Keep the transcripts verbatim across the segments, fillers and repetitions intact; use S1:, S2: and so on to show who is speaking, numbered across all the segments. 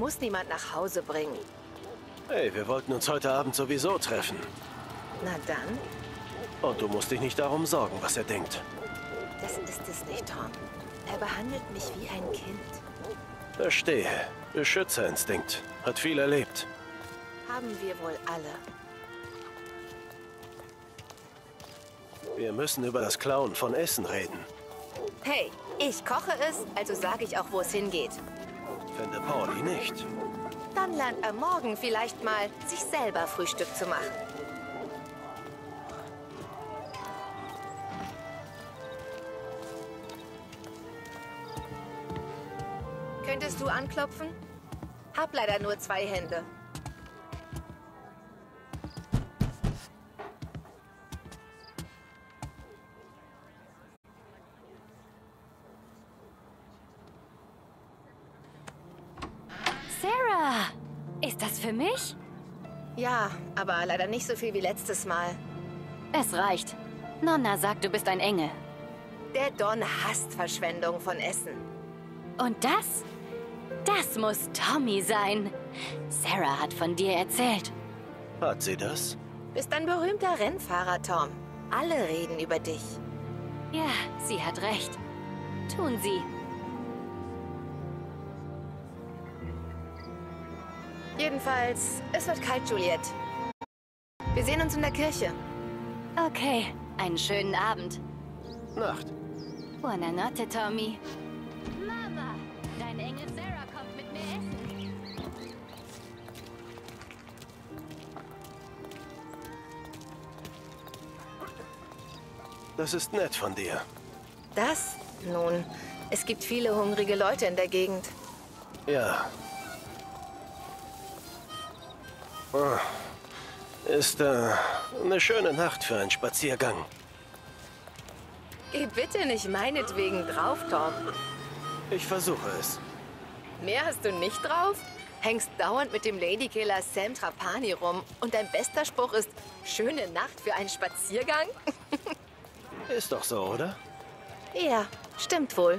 S1: muss niemand nach Hause bringen.
S2: Hey, wir wollten uns heute Abend sowieso treffen.
S1: Na dann,
S2: Und du musst dich nicht darum sorgen, was er denkt.
S1: das ist es nicht, Tom. Er behandelt mich wie ein Kind.
S2: Verstehe. Beschützerinstinkt. Hat viel erlebt.
S1: Haben wir wohl alle.
S2: Wir müssen über das Klauen von Essen reden.
S1: Hey, ich koche es, also sage ich auch, wo es hingeht.
S2: Finde Pauli nicht.
S1: Dann lernt er morgen vielleicht mal, sich selber Frühstück zu machen. Könntest du anklopfen? Hab leider nur zwei Hände.
S3: Sarah! Ist das für mich?
S1: Ja, aber leider nicht so viel wie letztes Mal.
S3: Es reicht. Nonna sagt, du bist ein Engel.
S1: Der Don hasst Verschwendung von Essen.
S3: Und das? Das muss Tommy sein. Sarah hat von dir erzählt.
S2: Hat sie das?
S1: Bist ein berühmter Rennfahrer, Tom. Alle reden über dich.
S3: Ja, sie hat recht. Tun sie.
S1: Jedenfalls, es wird kalt, Juliette. Wir sehen uns in der Kirche.
S3: Okay, einen schönen Abend.
S2: Nacht.
S3: Buonanotte, Tommy. Mama, dein Engel Sarah kommt mit mir essen.
S2: Das ist nett von dir.
S1: Das? Nun, es gibt viele hungrige Leute in der Gegend.
S2: Ja. Oh. Ist äh, eine schöne Nacht für einen Spaziergang.
S1: Geh bitte nicht meinetwegen drauf, Tom.
S2: Ich versuche es.
S1: Mehr hast du nicht drauf? Hängst dauernd mit dem Ladykiller Sam Trapani rum und dein bester Spruch ist, schöne Nacht für einen Spaziergang?
S2: Ist doch so, oder?
S1: Ja, stimmt wohl.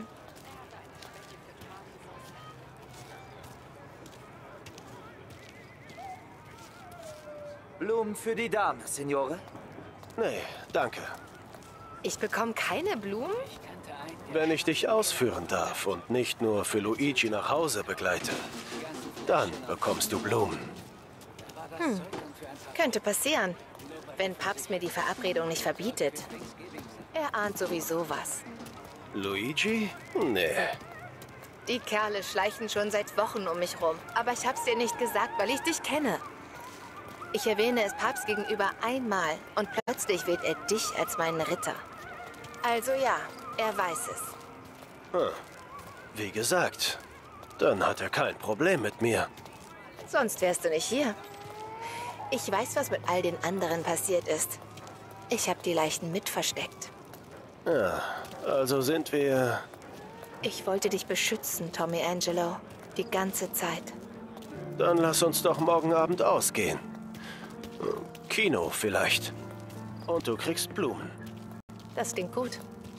S4: Blumen für die Dame, Signore.
S2: Nee, danke.
S1: Ich bekomme keine Blumen?
S2: Wenn ich dich ausführen darf und nicht nur für Luigi nach Hause begleite, dann bekommst du Blumen.
S1: Hm, könnte passieren, wenn Papst mir die Verabredung nicht verbietet. Er ahnt sowieso was.
S2: Luigi? Nee.
S1: Die Kerle schleichen schon seit Wochen um mich rum. Aber ich hab's dir nicht gesagt, weil ich dich kenne. Ich erwähne es Papst gegenüber einmal und plötzlich wählt er dich als meinen Ritter. Also ja, er weiß es.
S2: Hm. Wie gesagt, dann hat er kein Problem mit mir.
S1: Sonst wärst du nicht hier. Ich weiß, was mit all den anderen passiert ist. Ich habe die Leichen mit versteckt.
S2: Ja, also sind wir...
S1: Ich wollte dich beschützen, Tommy Angelo. Die ganze Zeit.
S2: Dann lass uns doch morgen Abend ausgehen. Kino vielleicht. Und du kriegst Blumen.
S1: Das klingt gut.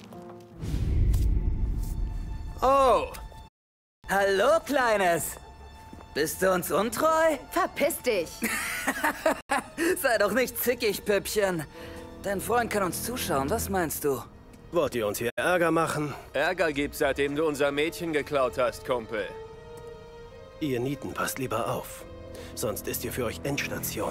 S4: Oh! Hallo, Kleines! Bist du uns untreu?
S1: Verpiss dich!
S4: Sei doch nicht zickig, Püppchen. Dein Freund kann uns zuschauen, was meinst du?
S2: Wollt ihr uns hier Ärger machen?
S5: Ärger gibt's, seitdem du unser Mädchen geklaut hast, Kumpel.
S2: Ihr Nieten, passt lieber auf. Sonst ist hier für euch Endstation.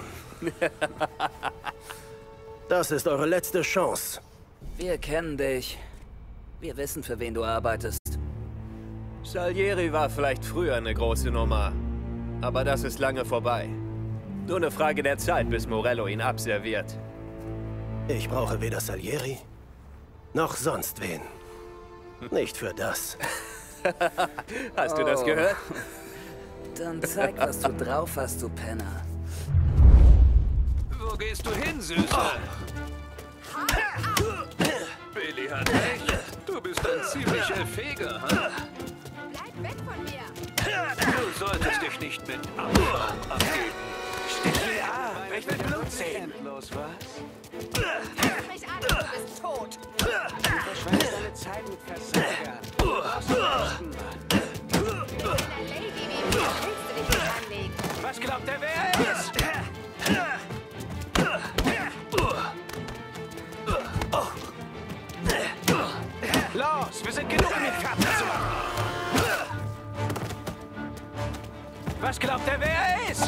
S2: Das ist eure letzte Chance.
S4: Wir kennen dich. Wir wissen, für wen du arbeitest.
S5: Salieri war vielleicht früher eine große Nummer. Aber das ist lange vorbei. Nur eine Frage der Zeit, bis Morello ihn abserviert.
S2: Ich brauche weder Salieri, noch sonst wen. Nicht für das.
S5: Hast du das
S4: Oh.
S5: gehört?
S4: Dann zeig, was du drauf hast, du Penner.
S6: Wo gehst du hin, Süße? Billy hat recht. Du bist ein ziemlicher Feger, ha?
S1: Bleib weg von mir!
S6: Du solltest dich nicht mit Absprachen abgeben. Stell dir an, ich will Blut sehen. Los, was?
S1: Fass mich an, du bist tot!
S6: Du verschwendest deine Zeit mit Versagern. Du brauchst den besten Mann.
S1: Ich bin ein Lady, wie verhältst du dich
S6: Was glaubt er, wer er ist? Los, wir sind genug, um ihn fertig zu machen. Was glaubt er, wer er ist?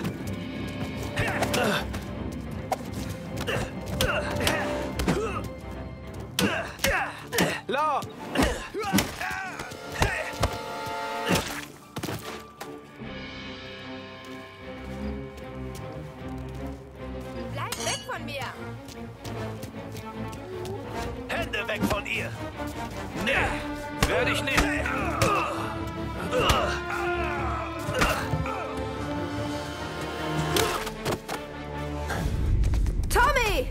S6: Law!
S1: Bleib weg von mir!
S2: Hände weg von ihr!
S6: Nee, werde ich nicht.
S1: Tommy!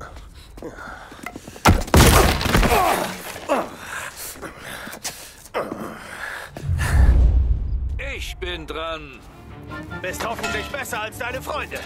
S6: Ich bin dran.
S2: Bist hoffentlich besser als deine Freunde.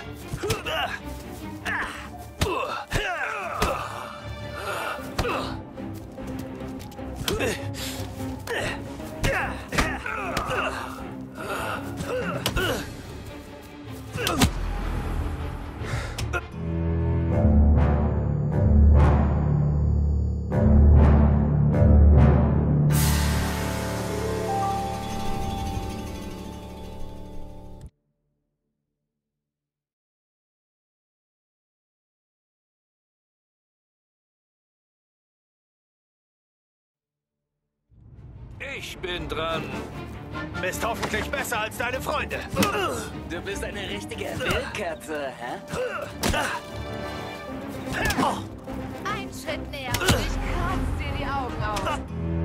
S6: Ich bin dran.
S2: Bist hoffentlich besser als deine Freunde.
S4: Du bist eine richtige Wildkatze, hä?
S1: Ein Schritt näher und ich kratze dir die Augen aus.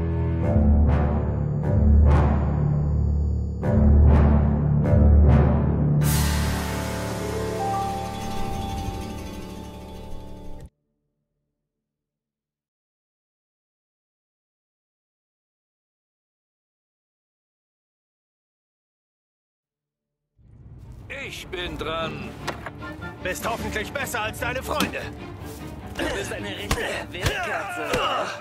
S6: Ich bin dran.
S2: Bist hoffentlich besser als deine Freunde.
S4: Du bist eine richtige Wildkatze.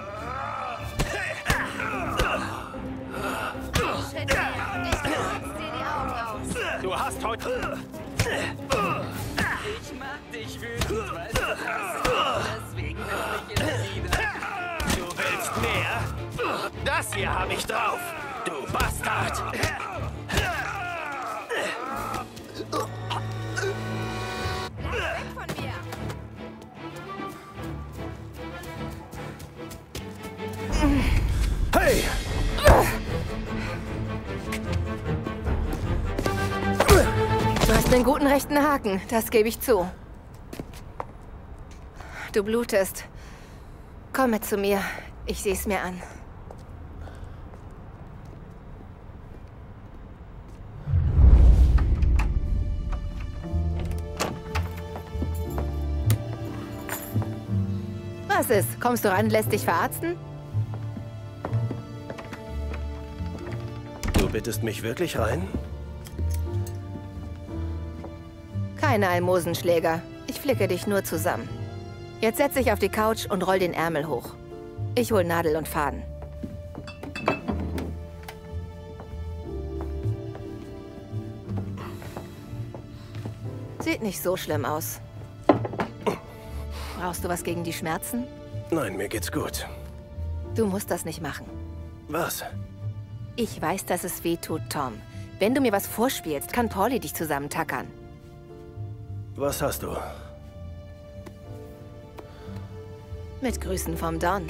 S1: Ein Schritt näher und ich kratze dir die Augen aus.
S2: Du hast heute...
S4: Ich mag dich wütend, weißt du das? Deswegen will ich in wieder.
S2: Du willst mehr? Das hier habe ich drauf, du Bastard!
S1: Bleib weg von mir!
S2: Hey!
S1: Du hast einen guten rechten Haken, das gebe ich zu. Du blutest. Komm mit zu mir, ich sehe es mir an. Was ist? Kommst du ran, lässt dich verarzten?
S2: Du bittest mich wirklich rein?
S1: Keine Almosenschläger. Ich flicke dich nur zusammen. Jetzt setz dich auf die Couch und roll den Ärmel hoch. Ich hol Nadel und Faden. Sieht nicht so schlimm aus. Brauchst du was gegen die Schmerzen?
S2: Nein, mir geht's gut.
S1: Du musst das nicht machen.
S2: Was?
S1: Ich weiß, dass es weh tut, Tom. Wenn du mir was vorspielst, kann Pauli dich zusammentackern.
S2: Was hast du?
S1: Mit Grüßen vom Don.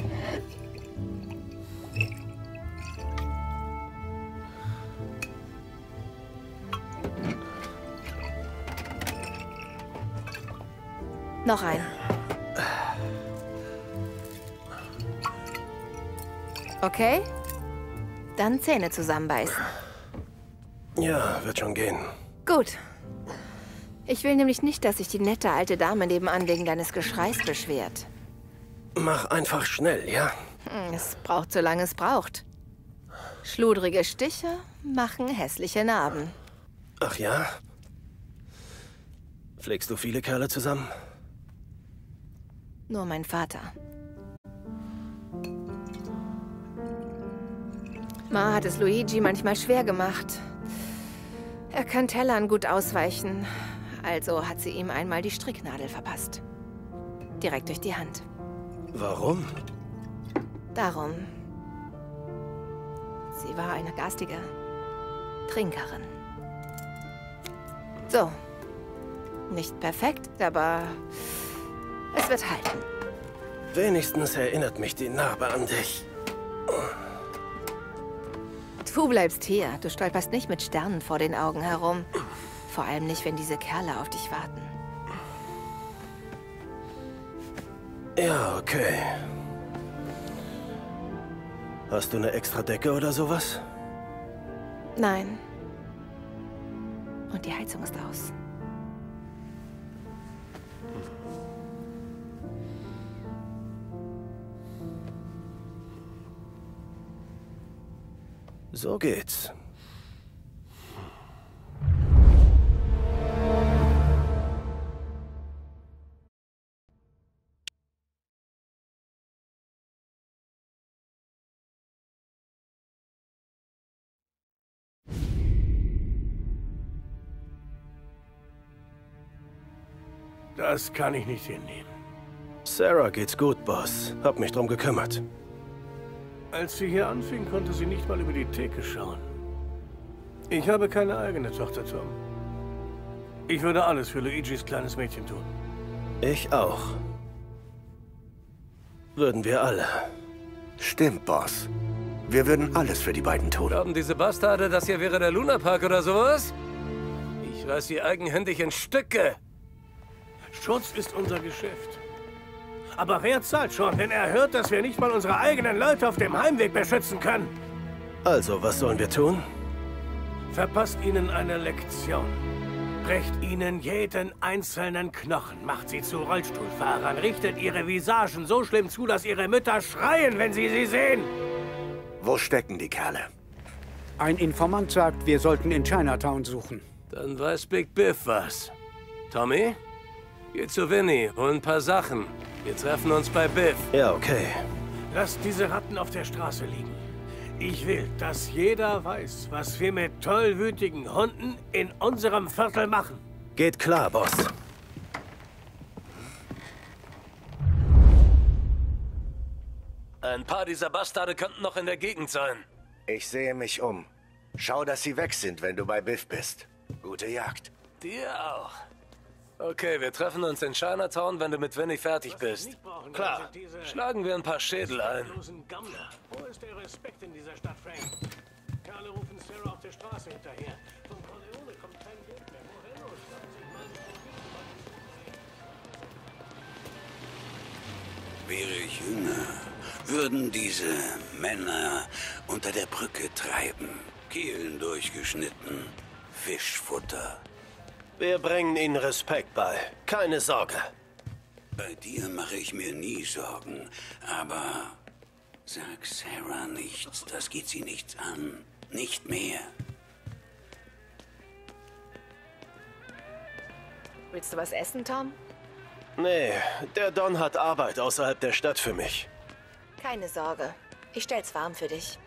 S1: Noch ein. Okay? Dann Zähne zusammenbeißen.
S2: Ja, wird schon gehen.
S1: Gut. Ich will nämlich nicht, dass sich die nette alte Dame nebenan wegen deines Geschreis beschwert.
S2: Mach einfach schnell, ja?
S1: Hm, es braucht, solange es braucht. Schludrige Stiche machen hässliche Narben.
S2: Ach ja? Pflegst du viele Kerle zusammen?
S1: Nur mein Vater. Ma hat es Luigi manchmal schwer gemacht. Er kann Tellern gut ausweichen. Also hat sie ihm einmal die Stricknadel verpasst. Direkt durch die Hand.
S2: Warum?
S1: Darum. Sie war eine garstige Trinkerin. So. Nicht perfekt, aber es wird halten.
S2: Wenigstens erinnert mich die Narbe an dich.
S1: Du bleibst hier. Du stolperst nicht mit Sternen vor den Augen herum. Vor allem nicht, wenn diese Kerle auf dich warten.
S2: Ja, okay. Hast du eine extra Decke oder sowas?
S1: Nein. Und die Heizung ist aus.
S2: So geht's.
S6: Das kann ich nicht hinnehmen.
S2: Sarah geht's gut, Boss. Hab mich drum gekümmert.
S6: Als sie hier anfing, konnte sie nicht mal über die Theke schauen. Ich habe keine eigene Tochter, Tom. Ich würde alles für Luigis kleines Mädchen tun.
S2: Ich auch. Würden wir alle.
S7: Stimmt, Boss. Wir würden alles für die beiden tun.
S5: Glauben diese Bastarde, das hier wäre der Lunapark oder sowas? Ich reiß sie eigenhändig in Stücke.
S6: Schutz ist unser Geschäft. Aber wer zahlt schon, wenn er hört, dass wir nicht mal unsere eigenen Leute auf dem Heimweg beschützen können?
S2: Also, was sollen wir tun?
S6: Verpasst ihnen eine Lektion. Brecht ihnen jeden einzelnen Knochen, macht sie zu Rollstuhlfahrern, richtet ihre Visagen so schlimm zu, dass ihre Mütter schreien, wenn sie sie sehen.
S7: Wo stecken die Kerle?
S8: Ein Informant sagt, wir sollten in Chinatown suchen.
S5: Dann weiß Big Biff was. Tommy? Geh zu Winnie, hol ein paar Sachen. Wir treffen uns bei Biff.
S2: Ja, okay.
S6: Lasst diese Ratten auf der Straße liegen. Ich will, dass jeder weiß, was wir mit tollwütigen Hunden in unserem Viertel machen.
S2: Geht klar, Boss.
S5: Ein paar dieser Bastarde könnten noch in der Gegend sein.
S7: Ich sehe mich um. Schau, dass sie weg sind, wenn du bei Biff bist. Gute Jagd.
S5: Dir auch. Okay, wir treffen uns in Chinatown, wenn du mit Winnie fertig bist. Klar, schlagen wir ein paar Schädel ein.
S6: Wo ist der Respekt in dieser Stadt, Frank? Kerle rufen Sarah auf der Straße hinterher. Von Corleone kommt kein Geld mehr. Morello schnappen sich mal.
S9: Wäre ich jünger, würden diese Männer unter der Brücke treiben, Kehlen durchgeschnitten, Fischfutter.
S2: Wir bringen ihnen Respekt bei. Keine Sorge.
S9: Bei dir mache ich mir nie Sorgen, aber sag Sarah nichts, das geht sie nichts an. Nicht mehr.
S1: Willst du was essen, Tom?
S2: Nee, der Don hat Arbeit außerhalb der Stadt für mich.
S1: Keine Sorge. Ich stell's warm für dich.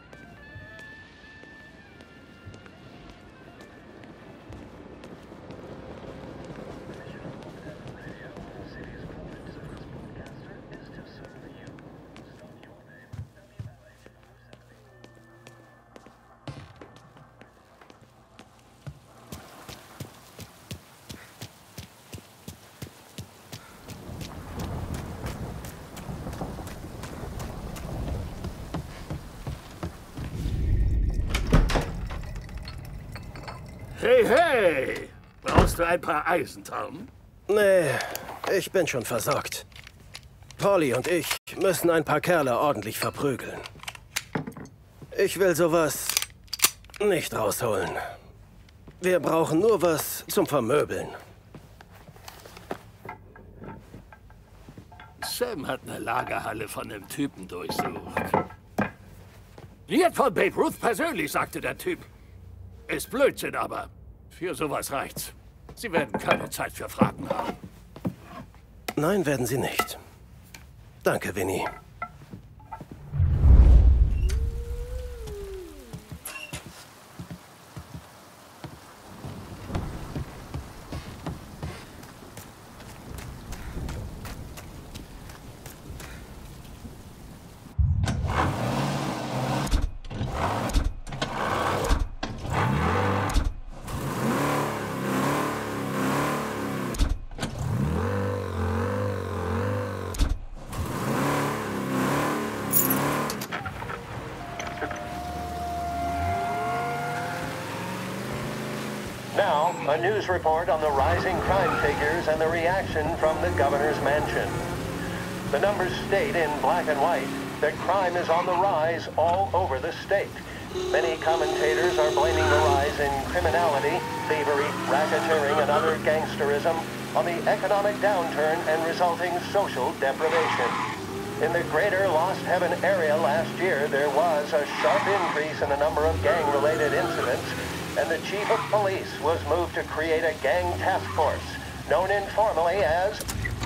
S6: Hey, hey! Brauchst du ein paar Eisen, Tom?
S2: Nee, ich bin schon versorgt. Polly und ich müssen ein paar Kerle ordentlich verprügeln. Ich will sowas nicht rausholen. Wir brauchen nur was zum Vermöbeln.
S6: Sam hat eine Lagerhalle von einem Typen durchsucht. Jetzt von Babe Ruth persönlich, sagte der Typ. Ist Blödsinn, aber für sowas reicht's. Sie werden keine Zeit für Fragen haben.
S2: Nein, werden Sie nicht. Danke, Winnie.
S10: Now, a news report on the rising crime figures and the reaction from the governor's mansion. The numbers state in black and white that crime is on the rise all over the state. Many commentators are blaming the rise in criminality, thievery, racketeering, and other gangsterism on the economic downturn and resulting social deprivation. In the greater Lost Heaven area last year, there was a sharp increase in the number of gang-related incidents, and the chief of police was moved to create a gang task force, known informally as...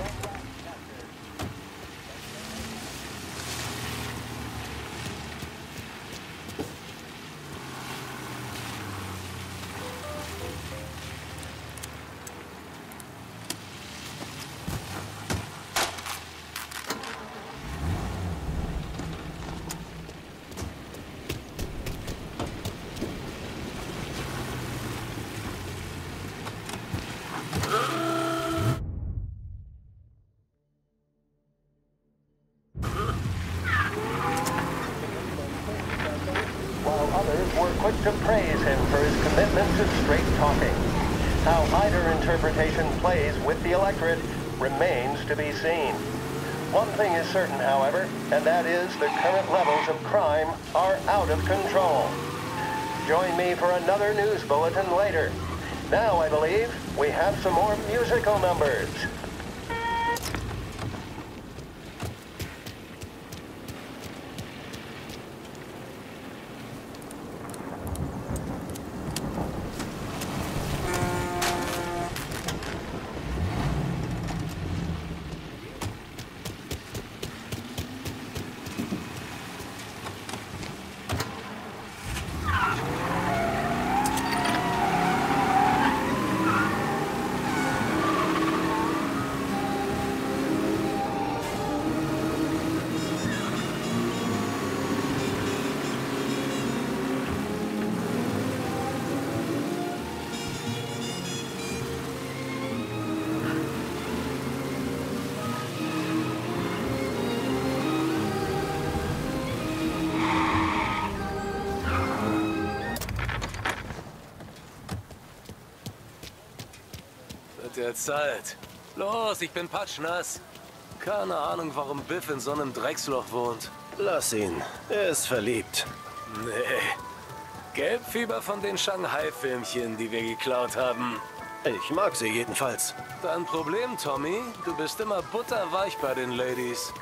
S10: quick to praise him for his commitment to straight talking. How either interpretation plays with the electorate remains to be seen. One thing is certain, however, and that is the current levels of crime are out of control. Join me for another news bulletin later. Now, I believe, we have some more musical numbers.
S11: Der Zeit. Los, ich bin patschnass. Keine Ahnung, warum Biff in so einem Drecksloch wohnt.
S2: Lass ihn. Er ist verliebt.
S11: Nee. Gelbfieber von den Shanghai-Filmchen, die wir geklaut haben.
S2: Ich mag sie jedenfalls.
S11: Dein Problem, Tommy? Du bist immer butterweich bei den Ladies.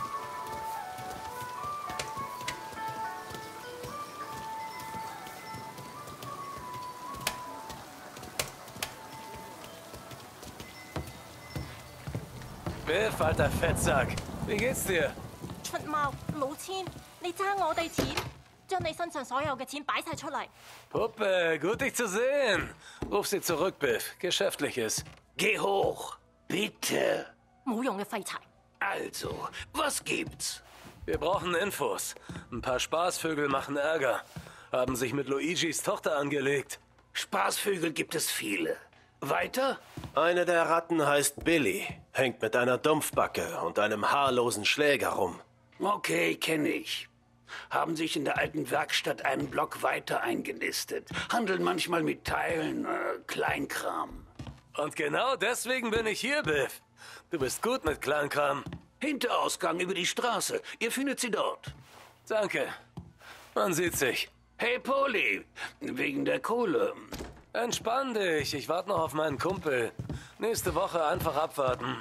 S11: Biff, alter Fettsack. Wie geht's dir?
S12: 出貓老千，你爭我哋錢，將你身上所有嘅錢擺晒出嚟。
S11: Puppe, gut dich zu sehen. Ruf sie zurück, Biff. Geschäftliches.
S9: Geh hoch, bitte.
S12: 冇用嘅廢柴。
S9: Also, was gibt's?
S11: Wir brauchen Infos. Ein paar Spaßvögel machen Ärger. Haben sich mit Luigis Tochter angelegt.
S9: Spaßvögel gibt es viele. Weiter?
S2: Eine der Ratten heißt Billy, hängt mit einer Dumpfbacke und einem haarlosen Schläger rum.
S9: Okay, kenne ich. Haben sich in der alten Werkstatt einen Block weiter eingenistet. Handeln manchmal mit Teilen, äh, Kleinkram.
S11: Und genau deswegen bin ich hier, Biff. Du bist gut mit Kleinkram.
S9: Hinterausgang über die Straße. Ihr findet sie dort.
S11: Danke. Man sieht sich.
S9: Hey, Polly. Wegen der Kohle.
S11: Entspann dich, ich warte noch auf meinen Kumpel. Nächste Woche einfach abwarten.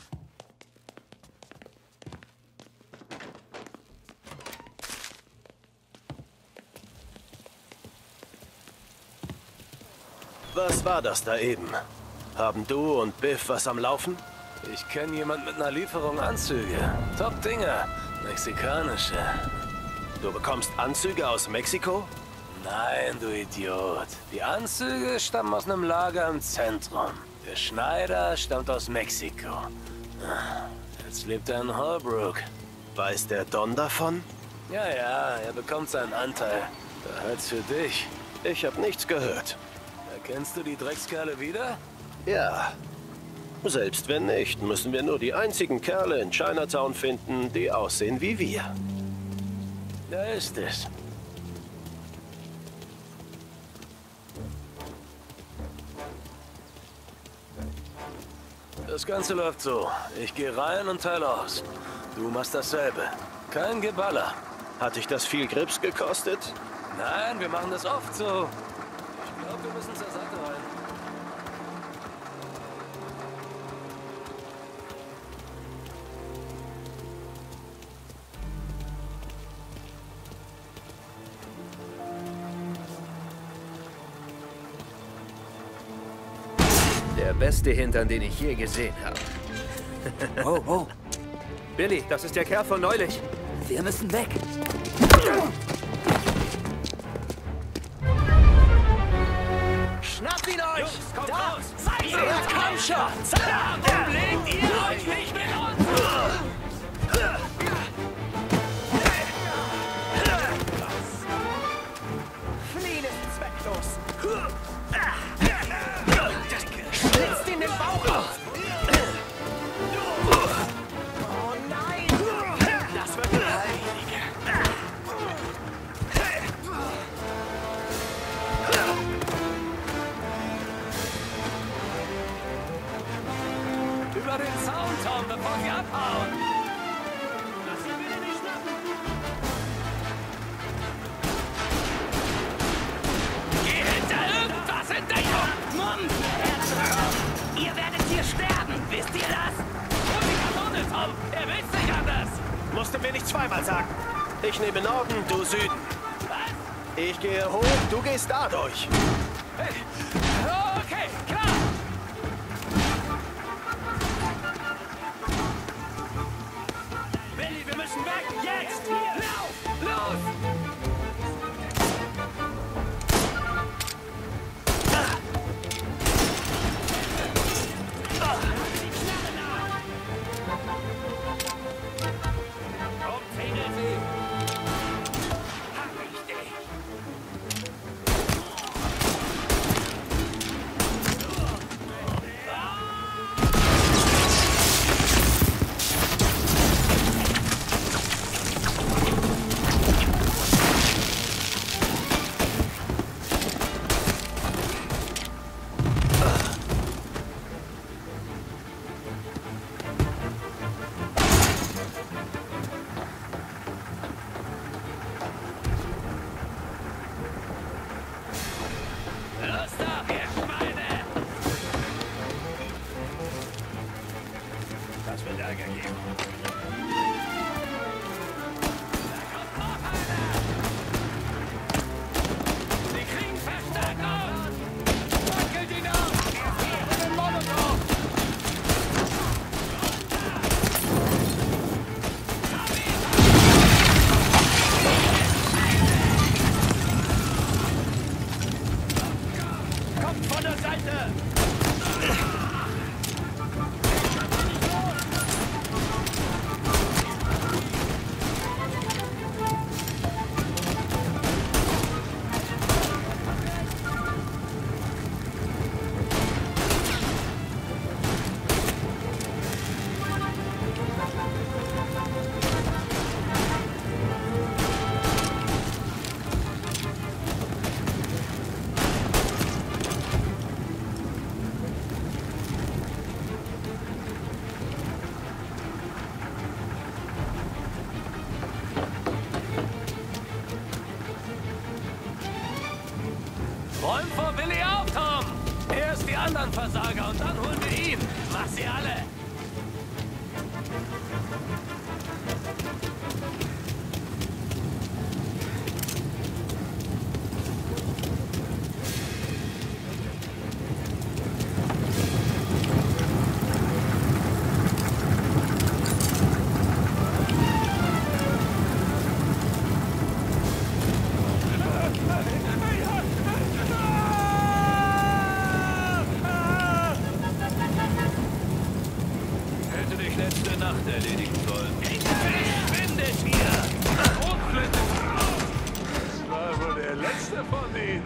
S2: Was war das da eben? Haben du und Biff was am Laufen?
S11: Ich kenne jemand mit einer Lieferung Anzüge. Top-Dinger. Mexikanische.
S2: Du bekommst Anzüge aus Mexiko?
S11: Nein, du Idiot. Die Anzüge stammen aus einem Lager im Zentrum. Der Schneider stammt aus Mexiko. Jetzt lebt er in Holbrook.
S2: Weiß der Don davon?
S11: Ja, ja, er bekommt seinen Anteil. Behalt's für dich.
S2: Ich habe nichts gehört.
S11: Erkennst du die Dreckskerle wieder?
S2: Ja. Selbst wenn nicht, müssen wir nur die einzigen Kerle in Chinatown finden, die aussehen wie wir.
S11: Da ist es. Das Ganze läuft so. Ich gehe rein und teile aus. Du machst dasselbe. Kein Geballer.
S2: Hat dich das viel Grips gekostet?
S11: Nein, wir machen das oft so. Ich glaube, wir müssen zur Seite rein.
S5: Der beste Hintern, den ich je gesehen habe.
S4: Oh, oh.
S5: Billy, das ist der Kerl von neulich.
S4: Wir müssen weg.
S11: Schnappt ihn euch! Jungs, kommt da! Raus! Seid ihr! Ja, komm schon! Warum legt ihr euch nicht mit uns?
S13: Fliehen ist zwecklos. Schlitzt in den Bauch auf! Oh nein! Das wird heilig.
S11: Über den Zaun, Tom, bevor sie abhauen!
S13: Lass ihn bitte nicht schnappen!
S11: Geh hinter irgendwas in Deckung!
S13: Mund! Ihr werdet hier sterben, wisst ihr das?
S11: Hol die Kanone, Tom! Er will's nicht anders!
S2: Musst du mir nicht zweimal sagen. Ich nehme Norden, du Süden.
S11: Was?
S2: Ich gehe hoch, du gehst da durch.
S11: Hey. Okay, klar! Billy, wir müssen weg! Jetzt! Lauf! Los! Komm, fegel sie! Hab ich dich! Los da, ihr Schweine!
S6: Das wird Ärger geben.
S11: Da kommt noch einer! Sie kriegen Verstärkung! Wackelt ihn auf! Für den Molotow! Kommt von der Seite! Räum vor Billy auf, Tom! Erst die anderen Versager und dann holen wir ihn! Mach sie alle! Hätte dich letzte Nacht erledigen sollen. Ich bin es hier! Hochflinte!
S6: Das war wohl der letzte von ihnen.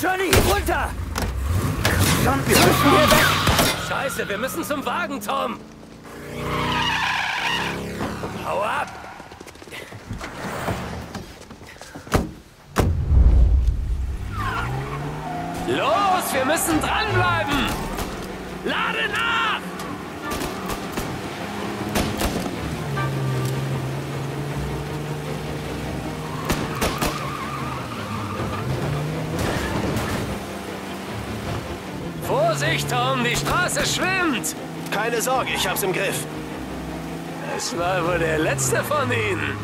S4: Johnny, runter! Komm schon, wir müssen hier weg!
S11: Scheiße, wir müssen zum Wagen, Tom! Hau ab! Los, wir müssen dranbleiben! Lade nach! Vorsicht, Tom, die Straße schwimmt!
S2: Keine Sorge, ich hab's im Griff.
S11: Es war wohl der letzte von ihnen.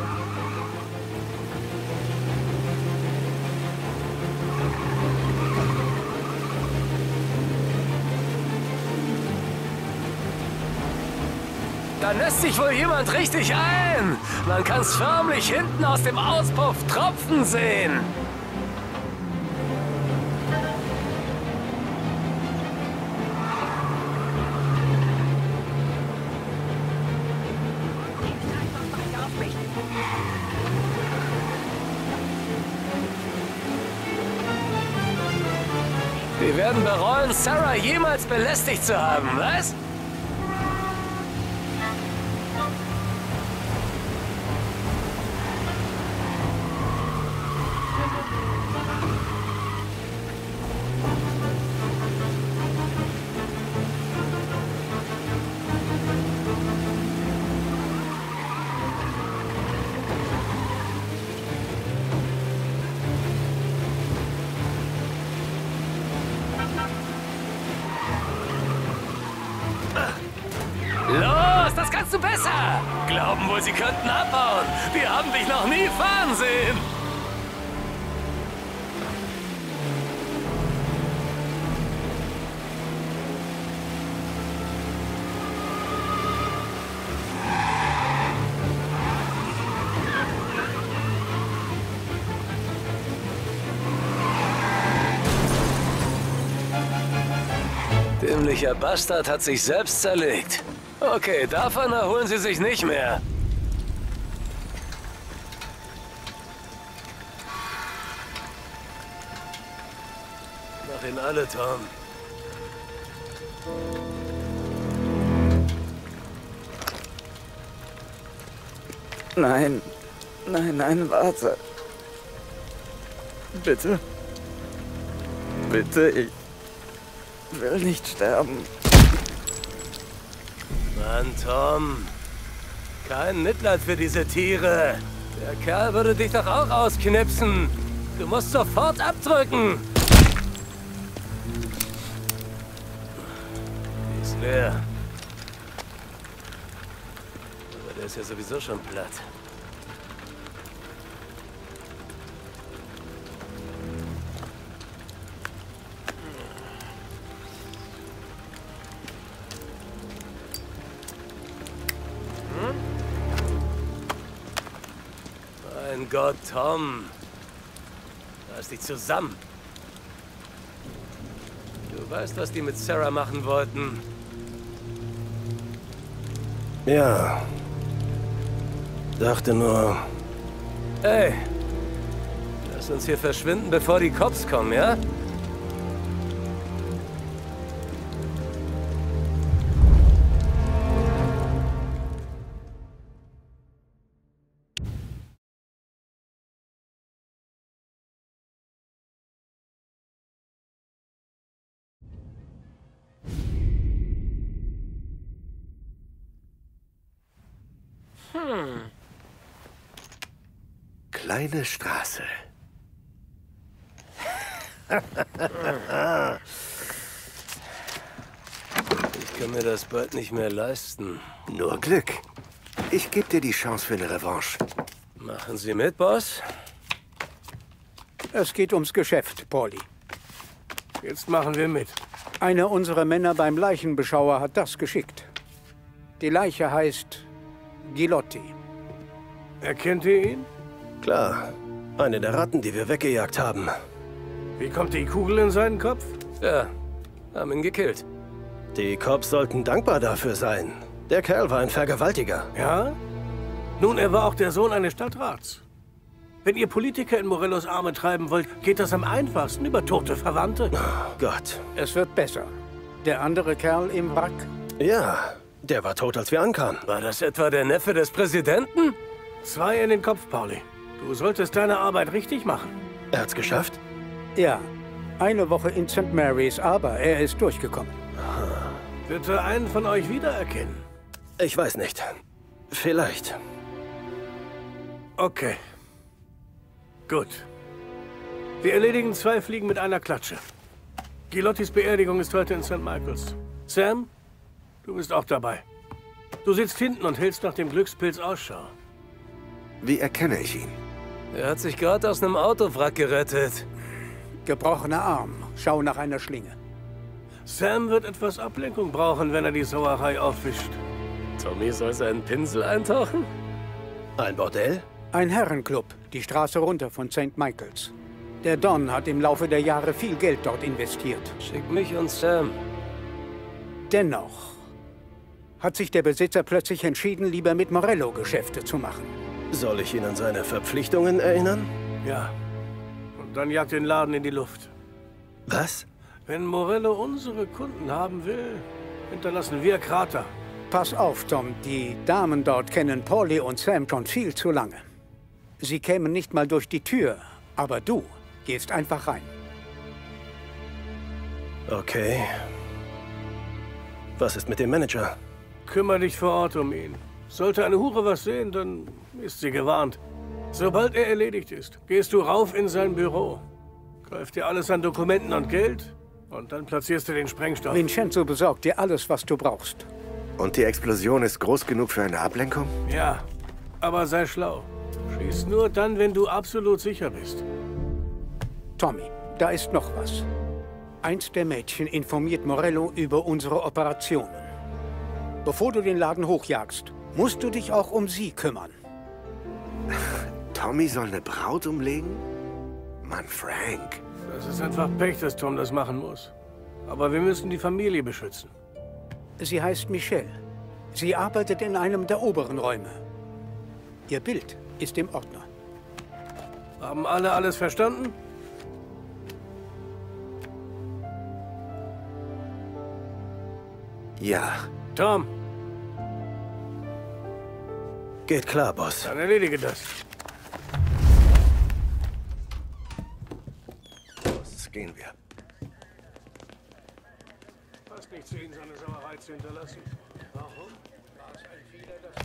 S11: Da lässt sich wohl jemand richtig ein. Man kann's förmlich hinten aus dem Auspuff tropfen sehen. Wir werden bereuen, Sarah jemals belästigt zu haben, was? Los, das kannst du besser! Glauben wohl, sie könnten abhauen. Wir haben dich noch nie fahren sehen. Dämlicher Bastard hat sich selbst zerlegt. Okay, davon erholen sie sich nicht mehr. Mach ihn alle, Tom.
S4: Nein, nein, nein, warte. Bitte. Bitte, ich will nicht sterben.
S11: Mann, Tom. Kein Mitleid für diese Tiere. Der Kerl würde dich doch auch ausknipsen. Du musst sofort abdrücken. Die ist leer. Aber der ist ja sowieso schon platt. Mein Gott, Tom. Reiß dich zusammen. Du weißt, was die mit Sarah machen wollten.
S2: Ja. Dachte nur...
S11: Ey, lass uns hier verschwinden, bevor die Cops kommen, ja?
S7: Hm. Kleine Straße.
S11: Ich kann mir das bald nicht mehr leisten.
S7: Nur Glück. Ich gebe dir die Chance für eine Revanche.
S11: Machen Sie mit, Boss?
S8: Es geht ums Geschäft, Paulie.
S6: Jetzt machen wir mit.
S8: Einer unserer Männer beim Leichenbeschauer hat das geschickt. Die Leiche heißt Gilotti.
S6: Erkennt ihr ihn?
S2: Klar. Eine der Ratten, die wir weggejagt haben.
S6: Wie kommt die Kugel in seinen Kopf?
S11: Ja, haben ihn gekillt.
S2: Die Cops sollten dankbar dafür sein. Der Kerl war ein Vergewaltiger.
S6: Ja? Nun, er war auch der Sohn eines Stadtrats. Wenn ihr Politiker in Morellos Arme treiben wollt, geht das am einfachsten über tote Verwandte.
S2: Oh Gott.
S8: Es wird besser. Der andere Kerl im Wrack?
S2: Ja, der war tot, als wir ankamen.
S11: War das etwa der Neffe des Präsidenten?
S6: Zwei in den Kopf, Pauli. Du solltest deine Arbeit richtig machen.
S2: Er hat's geschafft?
S8: Ja. Eine Woche in Saint Mary's, aber er ist durchgekommen.
S6: Bitte einen von euch wiedererkennen.
S2: Ich weiß nicht. Vielleicht.
S6: Okay. Gut. Wir erledigen zwei Fliegen mit einer Klatsche. Gilottis Beerdigung ist heute in Sankt Michaels. Sam, du bist auch dabei. Du sitzt hinten und hältst nach dem Glückspilz Ausschau.
S7: Wie erkenne ich ihn?
S11: Er hat sich gerade aus einem Autowrack gerettet.
S8: Gebrochener Arm. Schau nach einer Schlinge.
S6: Sam wird etwas Ablenkung brauchen, wenn er die Sauerei aufwischt.
S11: Tommy soll seinen Pinsel eintauchen?
S2: Ein Bordell?
S8: Ein Herrenclub, die Straße runter von Sankt Michaels. Der Don hat im Laufe der Jahre viel Geld dort investiert.
S11: Schick mich und Sam.
S8: Dennoch hat sich der Besitzer plötzlich entschieden, lieber mit Morello Geschäfte zu machen.
S2: Soll ich ihn an seine Verpflichtungen erinnern?
S6: Ja. Und dann jagt den Laden in die Luft.
S2: Was?
S6: Wenn Morello unsere Kunden haben will, hinterlassen wir Krater.
S8: Pass auf, Tom. Die Damen dort kennen Paulie und Sam schon viel zu lange. Sie kämen nicht mal durch die Tür, aber du gehst einfach rein.
S2: Okay. Was ist mit dem Manager?
S6: Kümmer dich vor Ort um ihn. Sollte eine Hure was sehen, dann ist sie gewarnt. Sobald er erledigt ist, gehst du rauf in sein Büro. Greif dir alles an Dokumenten und Geld und dann platzierst du den Sprengstoff.
S8: Vincenzo besorgt dir alles, was du brauchst.
S7: Und die Explosion ist groß genug für eine Ablenkung?
S6: Ja, aber sei schlau. Schieß nur dann, wenn du absolut sicher bist.
S8: Tommy, da ist noch was. Eins der Mädchen informiert Morello über unsere Operationen. Bevor du den Laden hochjagst, musst du dich auch um sie kümmern.
S7: Tommy soll eine Braut umlegen? Mann, Frank.
S6: Das ist einfach Pech, dass Tom das machen muss. Aber wir müssen die Familie beschützen.
S8: Sie heißt Michelle. Sie arbeitet in einem der oberen Räume. Ihr Bild ist im Ordner.
S6: Haben alle alles verstanden?
S7: Ja.
S6: Tom.
S2: Geht klar, Boss.
S6: Dann erledige das.
S7: Los, gehen wir.
S6: Passt nicht zu Ihnen, so eine Sauerei zu hinterlassen. Warum? War es ein Fehler, dass...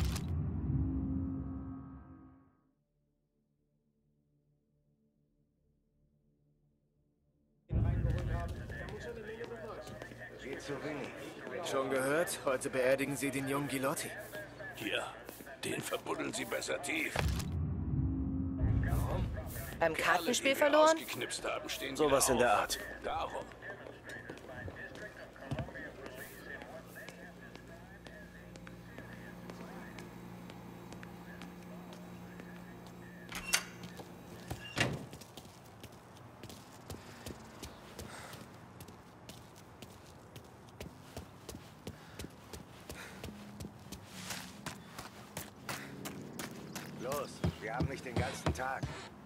S7: Geh zu Winnie.
S14: Schon gehört? Heute beerdigen Sie den jungen Gilotti.
S9: Hier, den verbuddeln Sie besser tief.
S1: Beim Kartenspiel verloren?
S9: Haben, stehen
S2: Sowas in der Art.
S9: Darum.
S7: Los, wir haben nicht den ganzen Tag.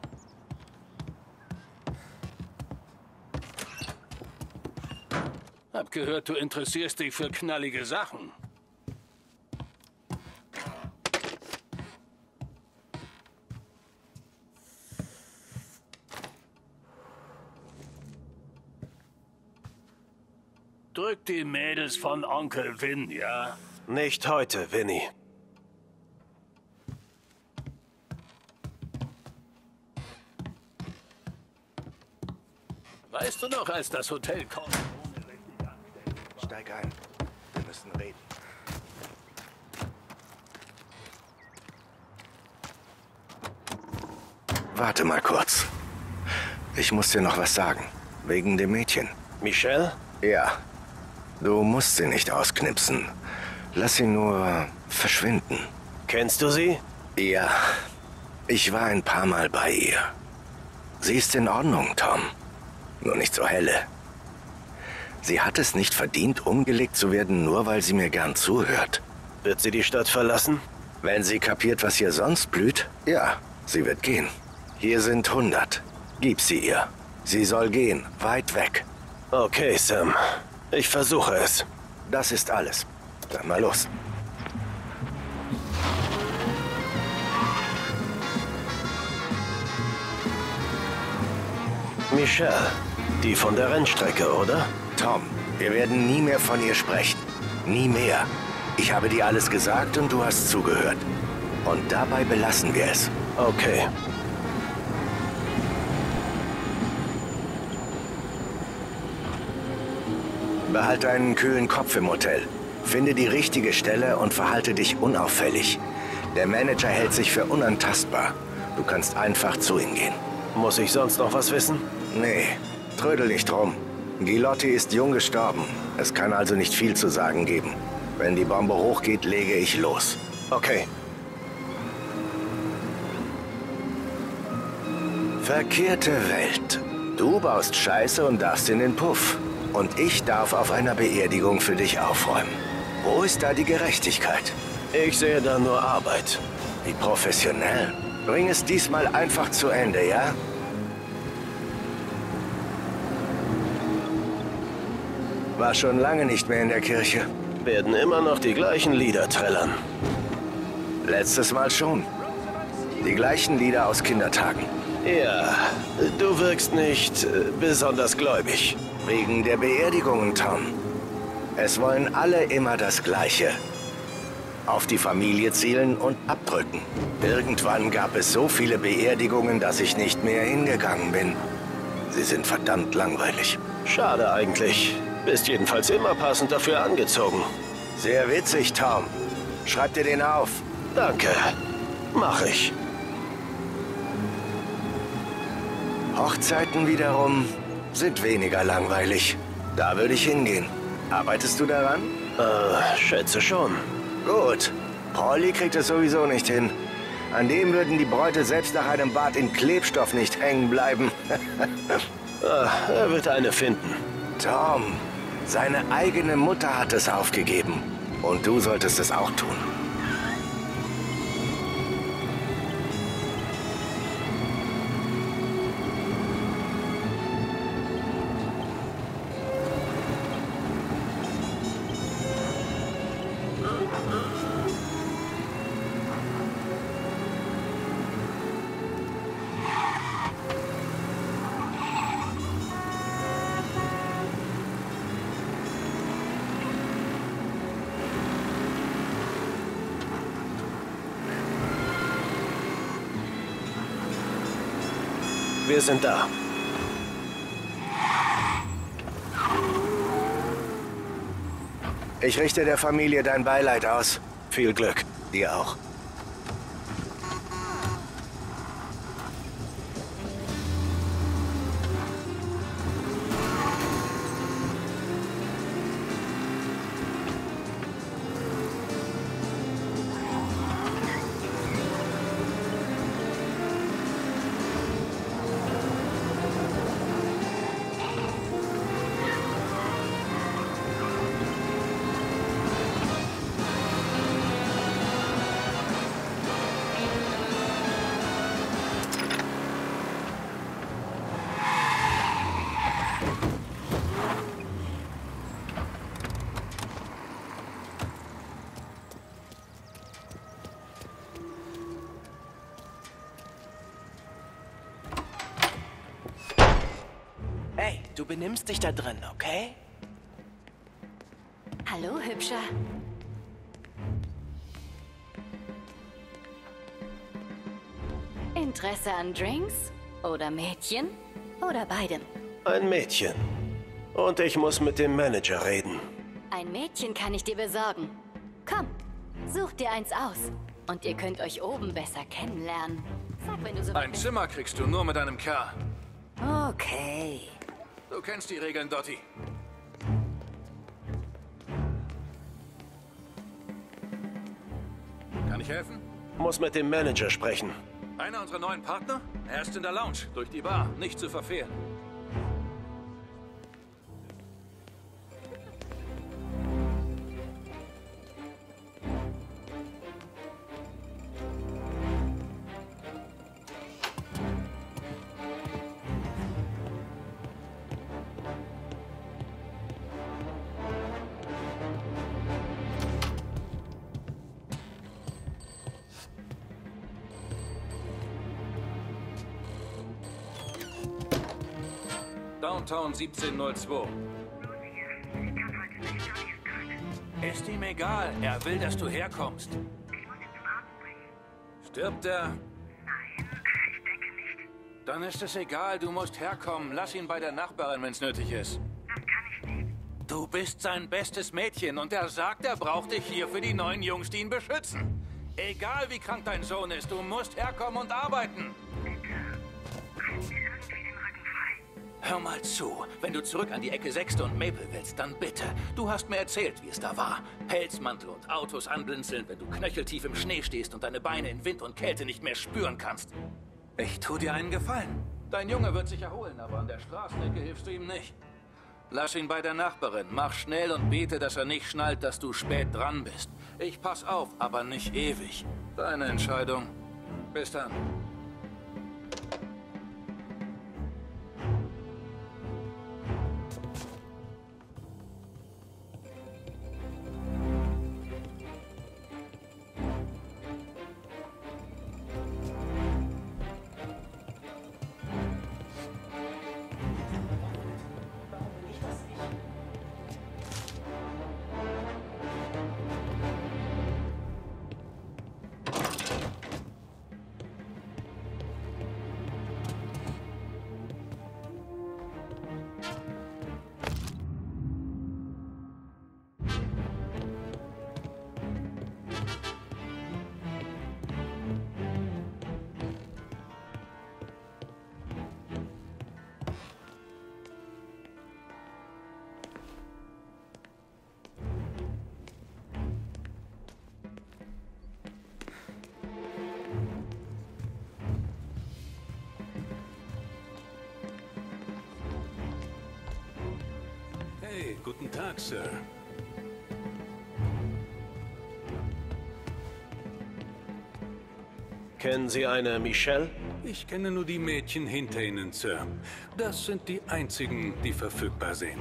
S9: Hab gehört, du interessierst dich für knallige Sachen. Drück die Mädels von Onkel Vin, ja?
S2: Nicht heute, Vinny.
S9: Weißt du noch, als das Hotel kommt?
S7: Steig ein. Wir müssen reden. Warte mal kurz. Ich muss dir noch was sagen. Wegen dem Mädchen.
S2: Michelle?
S7: Ja. Du musst sie nicht ausknipsen. Lass sie nur verschwinden.
S2: Kennst du sie?
S7: Ja. Ich war ein paar Mal bei ihr. Sie ist in Ordnung, Tom. Nur nicht so helle. Sie hat es nicht verdient, umgelegt zu werden, nur weil sie mir gern zuhört.
S2: Wird sie die Stadt verlassen?
S7: Wenn sie kapiert, was hier sonst blüht, ja, sie wird gehen. Hier sind hundert. Gib sie ihr. Sie soll gehen, weit weg.
S2: Okay, Sam. Ich versuche es.
S7: Das ist alles. Dann mal los.
S2: Michelle, die von der Rennstrecke, oder?
S7: Tom, wir werden nie mehr von ihr sprechen. Nie mehr. Ich habe dir alles gesagt und du hast zugehört. Und dabei belassen wir es.
S2: Okay.
S7: Behalte einen kühlen Kopf im Hotel. Finde die richtige Stelle und verhalte dich unauffällig. Der Manager hält sich für unantastbar. Du kannst einfach zu ihm gehen.
S2: Muss ich sonst noch was wissen?
S7: Nee, trödel nicht drum. Gilotti ist jung gestorben. Es kann also nicht viel zu sagen geben. Wenn die Bombe hochgeht, lege ich los.
S2: Okay.
S7: Verkehrte Welt. Du baust Scheiße und darfst in den Puff. Und ich darf auf einer Beerdigung für dich aufräumen. Wo ist da die Gerechtigkeit?
S2: Ich sehe da nur Arbeit.
S7: Wie professionell. Bring es diesmal einfach zu Ende, ja? War schon lange nicht mehr in der Kirche.
S2: Werden immer noch die gleichen Lieder trällern.
S7: Letztes Mal schon. Die gleichen Lieder aus Kindertagen.
S2: Ja, du wirkst nicht äh, besonders gläubig.
S7: Wegen der Beerdigungen, Tom. Es wollen alle immer das Gleiche. Auf die Familie zielen und abdrücken. Irgendwann gab es so viele Beerdigungen, dass ich nicht mehr hingegangen bin. Sie sind verdammt langweilig.
S2: Schade eigentlich. Bist jedenfalls immer passend dafür angezogen.
S7: Sehr witzig, Tom. Schreib dir den auf.
S2: Danke. Mach ich.
S7: Hochzeiten wiederum sind weniger langweilig. Da würde ich hingehen. Arbeitest du daran?
S2: Äh, schätze schon.
S7: Gut. Pauli kriegt es sowieso nicht hin. An dem würden die Bräute selbst nach einem Bad in Klebstoff nicht hängen bleiben.
S2: ah, er wird eine finden.
S7: Tom, seine eigene Mutter hat es aufgegeben. Und du solltest es auch tun.
S2: Wir sind da.
S7: Ich richte der Familie dein Beileid aus.
S2: Viel Glück.
S7: Dir auch.
S15: Hey, du benimmst dich da drin, okay?
S3: Hallo, Hübscher. Interesse an Drinks? Oder Mädchen? Oder beidem?
S2: Ein Mädchen. Und ich muss mit dem Manager reden.
S3: Ein Mädchen kann ich dir besorgen. Komm, such dir eins aus. Und ihr könnt euch oben besser kennenlernen. Sag, wenn du so...
S16: Ein Zimmer kriegst du nur mit einem Kerl.
S3: Okay.
S16: Du kennst die Regeln, Dottie. Kann ich helfen?
S2: Muss mit dem Manager sprechen.
S16: Einer unserer neuen Partner? Er ist in der Lounge, durch die Bar. Nicht zu verfehlen. Downtown siebzehn null zwei. Ist ihm egal. Er will, dass du herkommst. Stirbt er? Nein, ich denke nicht. Dann ist es egal. Du musst herkommen. Lass ihn bei der Nachbarin, wenn es nötig ist. Das kann ich nicht. Du bist sein bestes Mädchen und er sagt, er braucht dich hier für die neuen Jungs, die ihn beschützen. Egal, wie krank dein Sohn ist, du musst herkommen und arbeiten. Hör mal zu, wenn du zurück an die Ecke Sechste und Maple willst, dann bitte. Du hast mir erzählt, wie es da war. Pelzmantel und Autos anblinzeln, wenn du knöcheltief im Schnee stehst und deine Beine in Wind und Kälte nicht mehr spüren kannst. Ich tu dir einen Gefallen. Dein Junge wird sich erholen, aber an der Straßenecke hilfst du ihm nicht. Lass ihn bei der Nachbarin. Mach schnell und bete, dass er nicht schnallt, dass du spät dran bist. Ich pass auf, aber nicht ewig. Deine Entscheidung. Bis dann. Hey, guten Tag, Sir.
S2: Kennen Sie eine Michelle?
S16: Ich kenne nur die Mädchen hinter Ihnen, Sir. Das sind die einzigen, die verfügbar sind.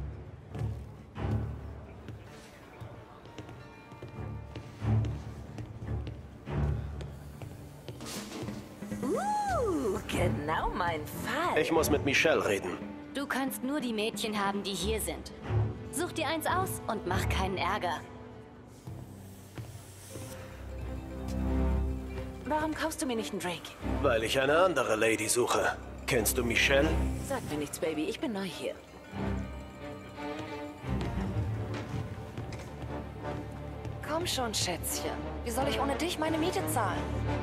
S17: Uh, genau mein Fall.
S2: Ich muss mit Michelle reden.
S3: Du kannst nur die Mädchen haben, die hier sind. Such dir eins aus und mach keinen Ärger.
S17: Warum kaufst du mir nicht einen Drink?
S2: Weil ich eine andere Lady suche. Kennst du Michelle?
S17: Sag mir nichts, Baby. Ich bin neu hier. Komm schon, Schätzchen. Wie soll ich ohne dich meine Miete zahlen?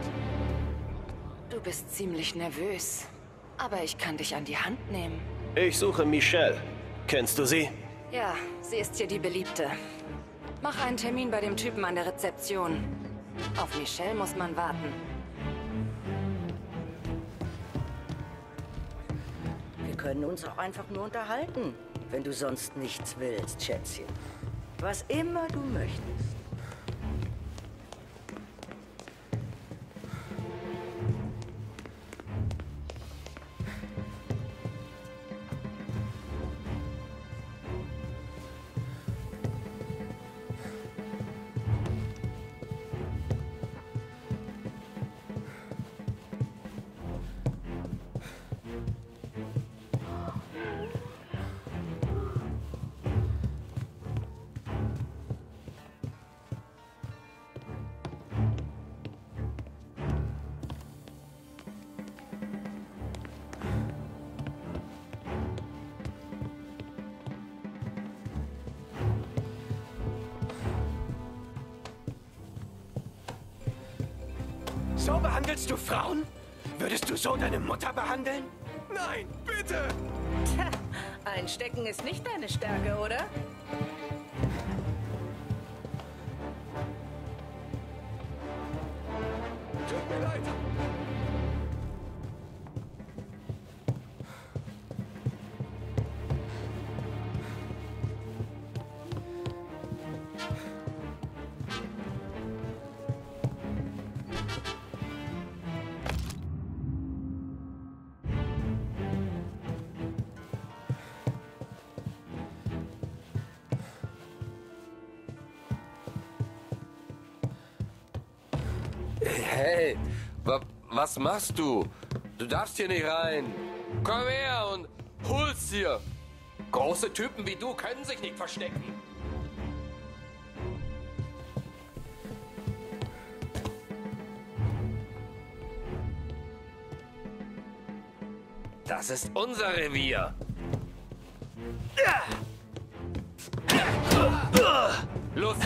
S17: Du bist ziemlich nervös. Aber ich kann dich an die Hand nehmen.
S2: Ich suche Michelle. Kennst du sie?
S17: Ja, sie ist hier die Beliebte. Mach einen Termin bei dem Typen an der Rezeption. Auf Michelle muss man warten.
S18: Wir können uns auch einfach nur unterhalten, wenn du sonst nichts willst, Schätzchen. Was immer du möchtest.
S15: So behandelst du Frauen? Würdest du so deine Mutter behandeln? Nein, bitte!
S17: Tja, einstecken ist nicht deine Stärke, oder?
S15: Tut mir leid.
S19: Hey, wa was machst du? Du darfst hier nicht rein. Komm her und
S16: Hol's dir! Große Typen wie du können sich nicht verstecken.
S11: Das ist unser Revier.
S16: Los!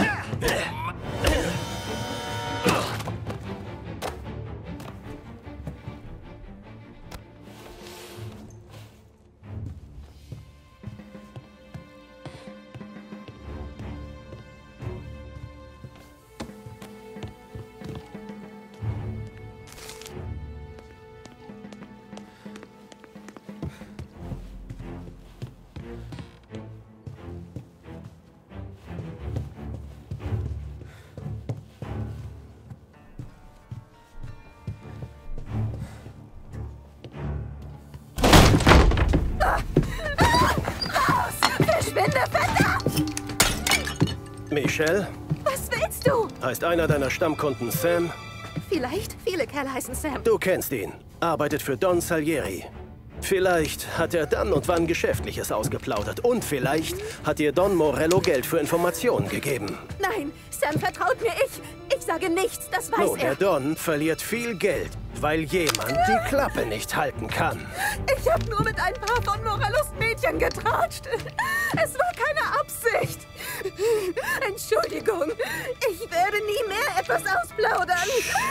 S1: Verschwinde, verdammt!
S2: Michelle?
S1: Was willst du?
S2: Heißt einer deiner Stammkunden Sam?
S1: Vielleicht. Viele Kerle heißen Sam.
S2: Du kennst ihn. Arbeitet für Don Salieri. Vielleicht hat er dann und wann Geschäftliches ausgeplaudert. Und vielleicht hat dir Don Morello Geld für Informationen gegeben.
S1: Nein, Sam vertraut mir. Ich, ich sage nichts, das weiß
S2: Nun,
S1: er.
S2: der Don verliert viel Geld, weil jemand die Klappe nicht halten kann.
S1: Ich habe nur mit ein paar von Morellos Mädchen getratscht. Es war keine Absicht. Entschuldigung, ich werde nie mehr etwas ausplaudern.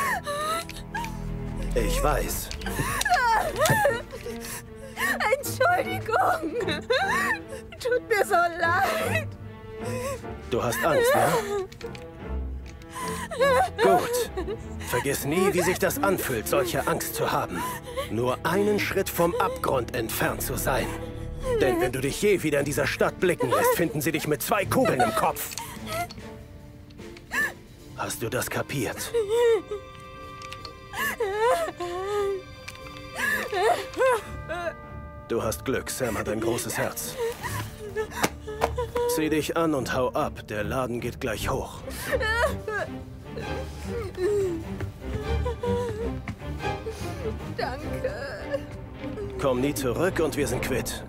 S2: Ich weiß.
S1: Entschuldigung. Tut mir so leid.
S2: Du hast Angst, ja? Gut. Vergiss nie, wie sich das anfühlt, solche Angst zu haben. Nur einen Schritt vom Abgrund entfernt zu sein. Denn wenn du dich je wieder in dieser Stadt blicken lässt, finden sie dich mit zwei Kugeln im Kopf. Hast du das kapiert? Du hast Glück, Sam hat ein großes Herz. Zieh dich an und hau ab, der Laden geht gleich hoch.
S1: Danke.
S2: Komm nie zurück und wir sind quitt.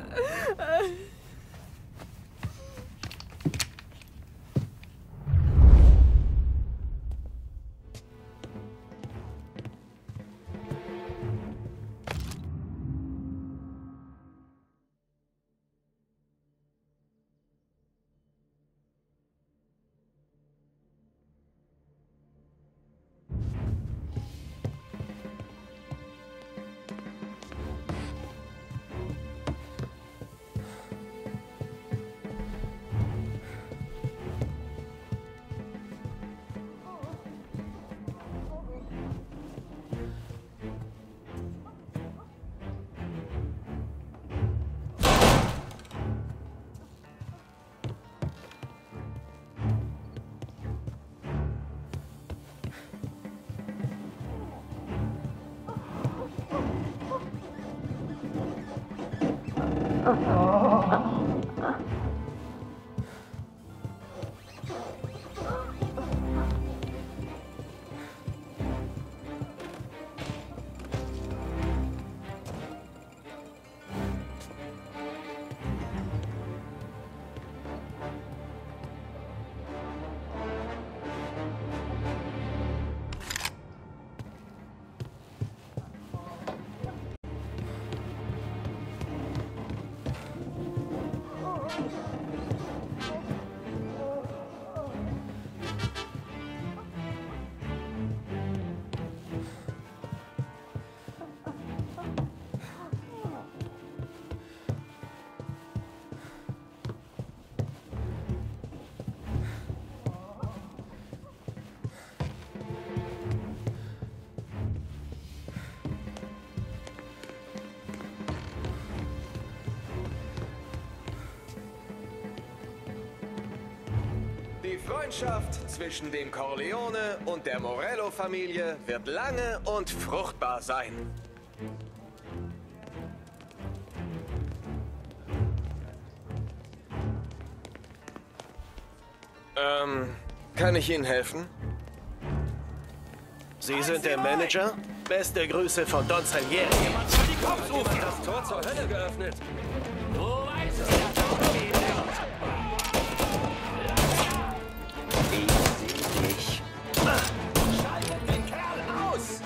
S5: Die Freundschaft zwischen dem Corleone und der Morello-Familie wird lange und fruchtbar sein. Ähm, kann ich Ihnen helfen? Sie sind der Manager? Beste Grüße von Don Salieri.
S15: Cops rufen das Tor zur Hölle geöffnet.
S13: Du weißt es ja doch, wie wird.
S15: Ich seh dich. Schaltet den Kerl aus!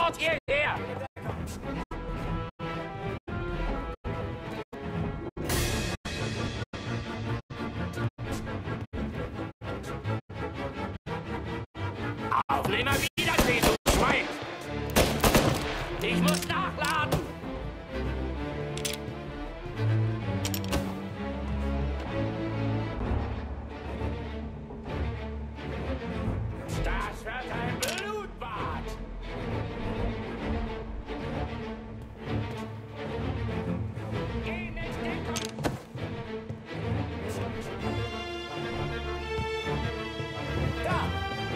S13: sofort hierher! Auf immer Wiedersehen, du Schwein! Ich muss nachladen! Das wird ein Blutbad! Geh nicht in Kon- Da!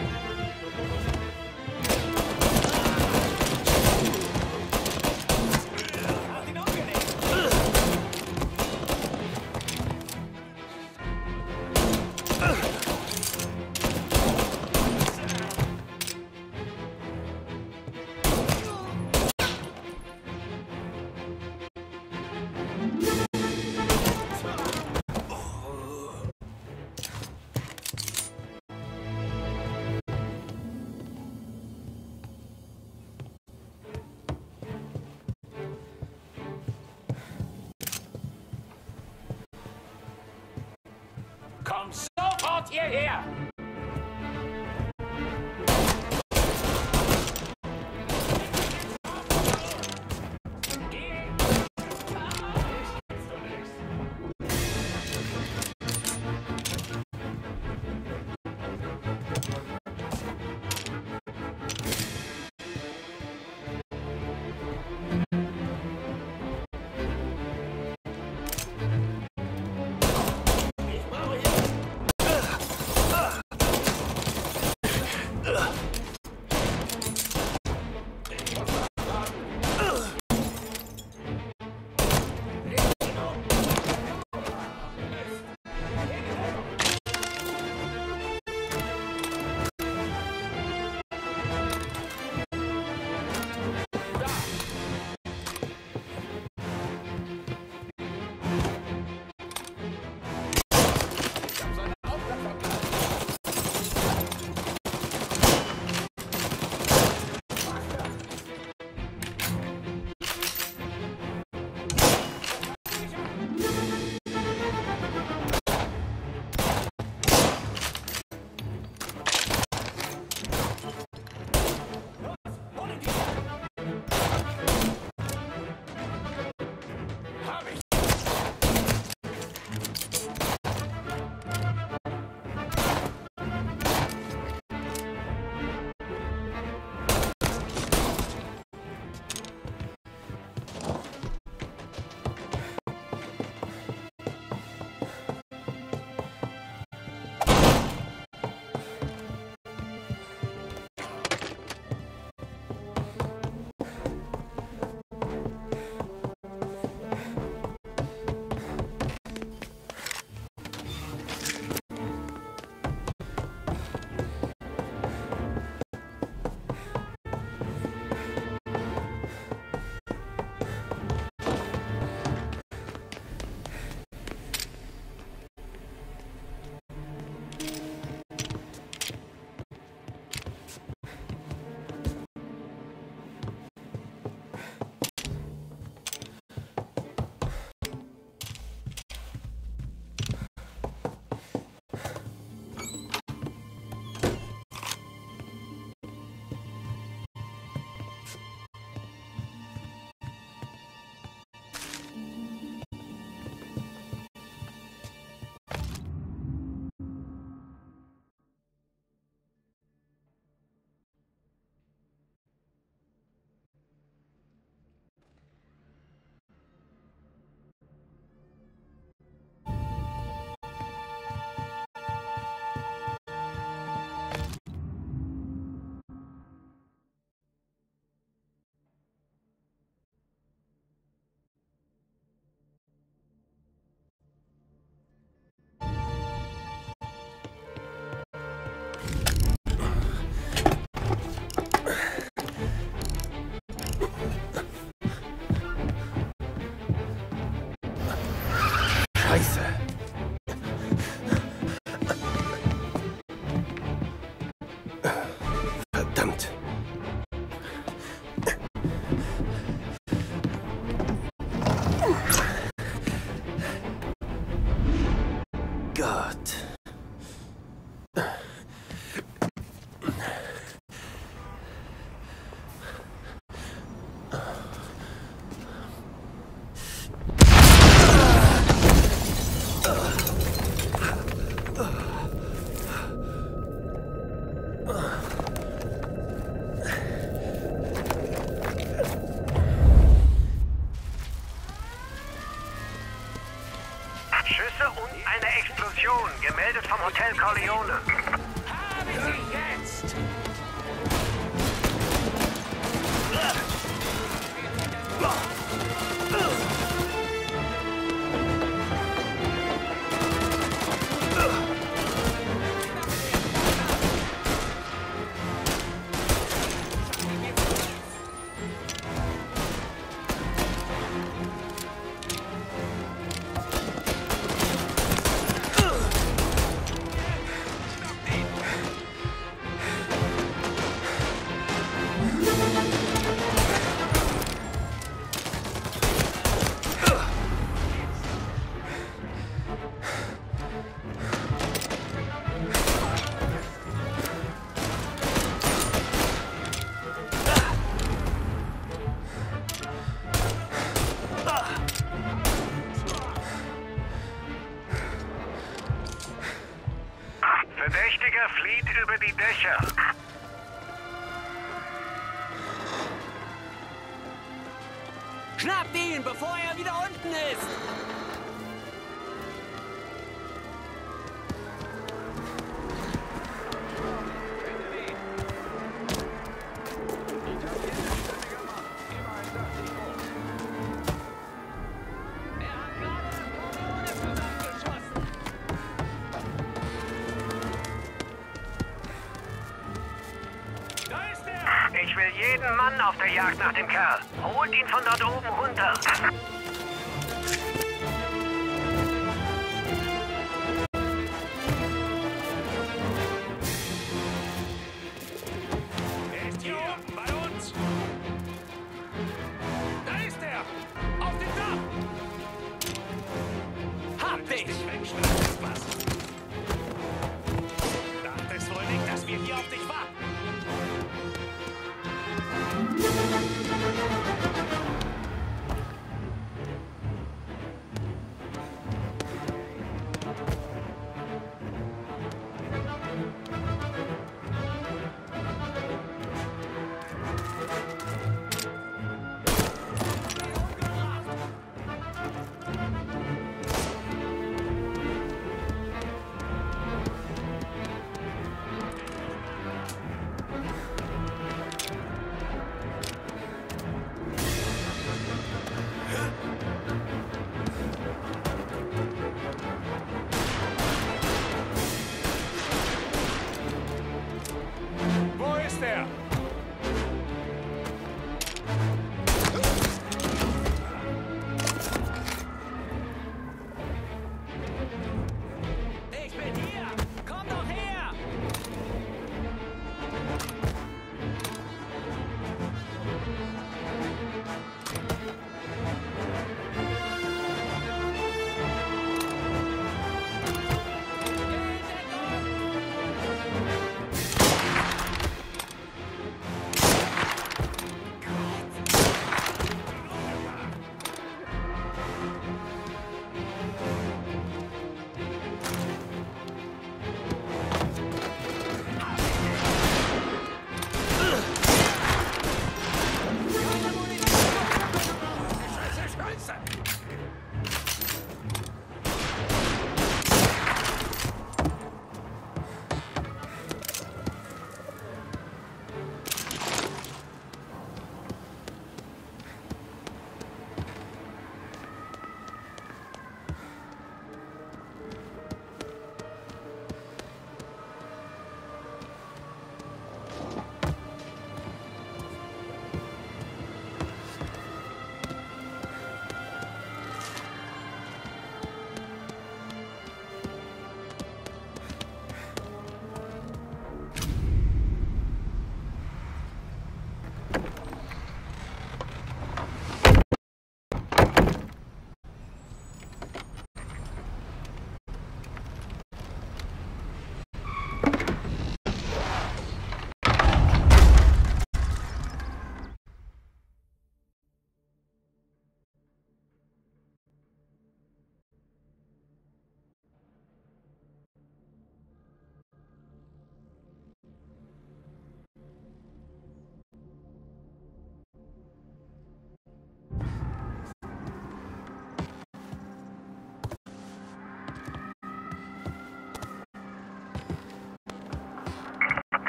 S13: Komm sofort hierher!
S2: Gott.
S13: Schüsse und eine Explosion, gemeldet vom Hotel Corleone. Habe sie jetzt! Verdächtiger flieht über die Dächer.
S15: Schnappt ihn, bevor er wieder unten ist!
S13: Ich will jeden Mann auf der Jagd nach dem Kerl. Holt ihn von dort oben runter.
S15: Er ist hier oben bei uns! Da ist er! Auf dem Dach! Hab dich! Dachtest wohl nicht, dass wir hier auf dich warten?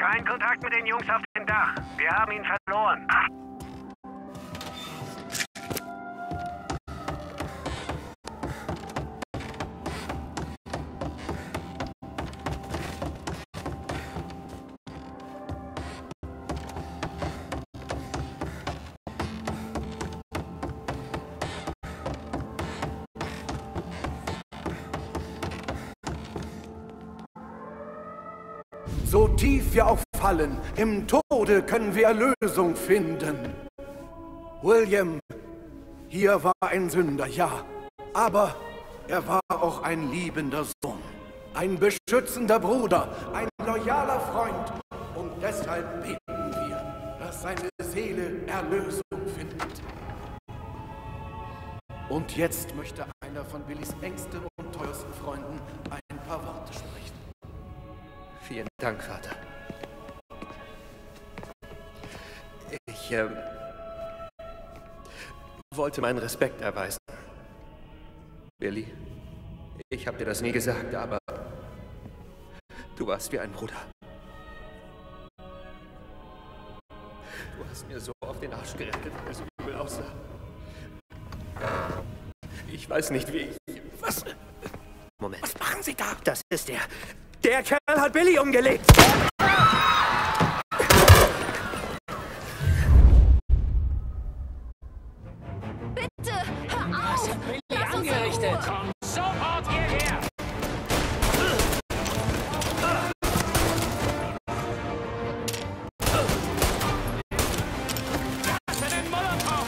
S13: Kein Kontakt mit den Jungs auf dem Dach. Wir haben ihn verloren.
S19: So tief wir auch fallen, im Tode können wir Erlösung finden. William, hier war ein Sünder, ja, aber er war auch ein liebender Sohn, ein beschützender Bruder, ein loyaler Freund. Und deshalb beten wir, dass seine Seele Erlösung findet. Und jetzt möchte einer von Billys engsten und teuersten Freunden ein paar Worte sprechen.
S20: Vielen Dank, Vater. Ich, ähm, wollte meinen Respekt erweisen. Billy, ich habe dir das nie gesagt, aber du warst wie ein Bruder. Du hast mir so auf den Arsch gerettet, weil es übel aussah. Ich weiß nicht, wie ich... Was? Moment. Was machen Sie da? Das ist der... Der Kerl hat Billy umgelegt!
S12: Bitte, hör auf!
S15: Was hat Billy angerichtet? Komm sofort hierher! Lass den Molotow!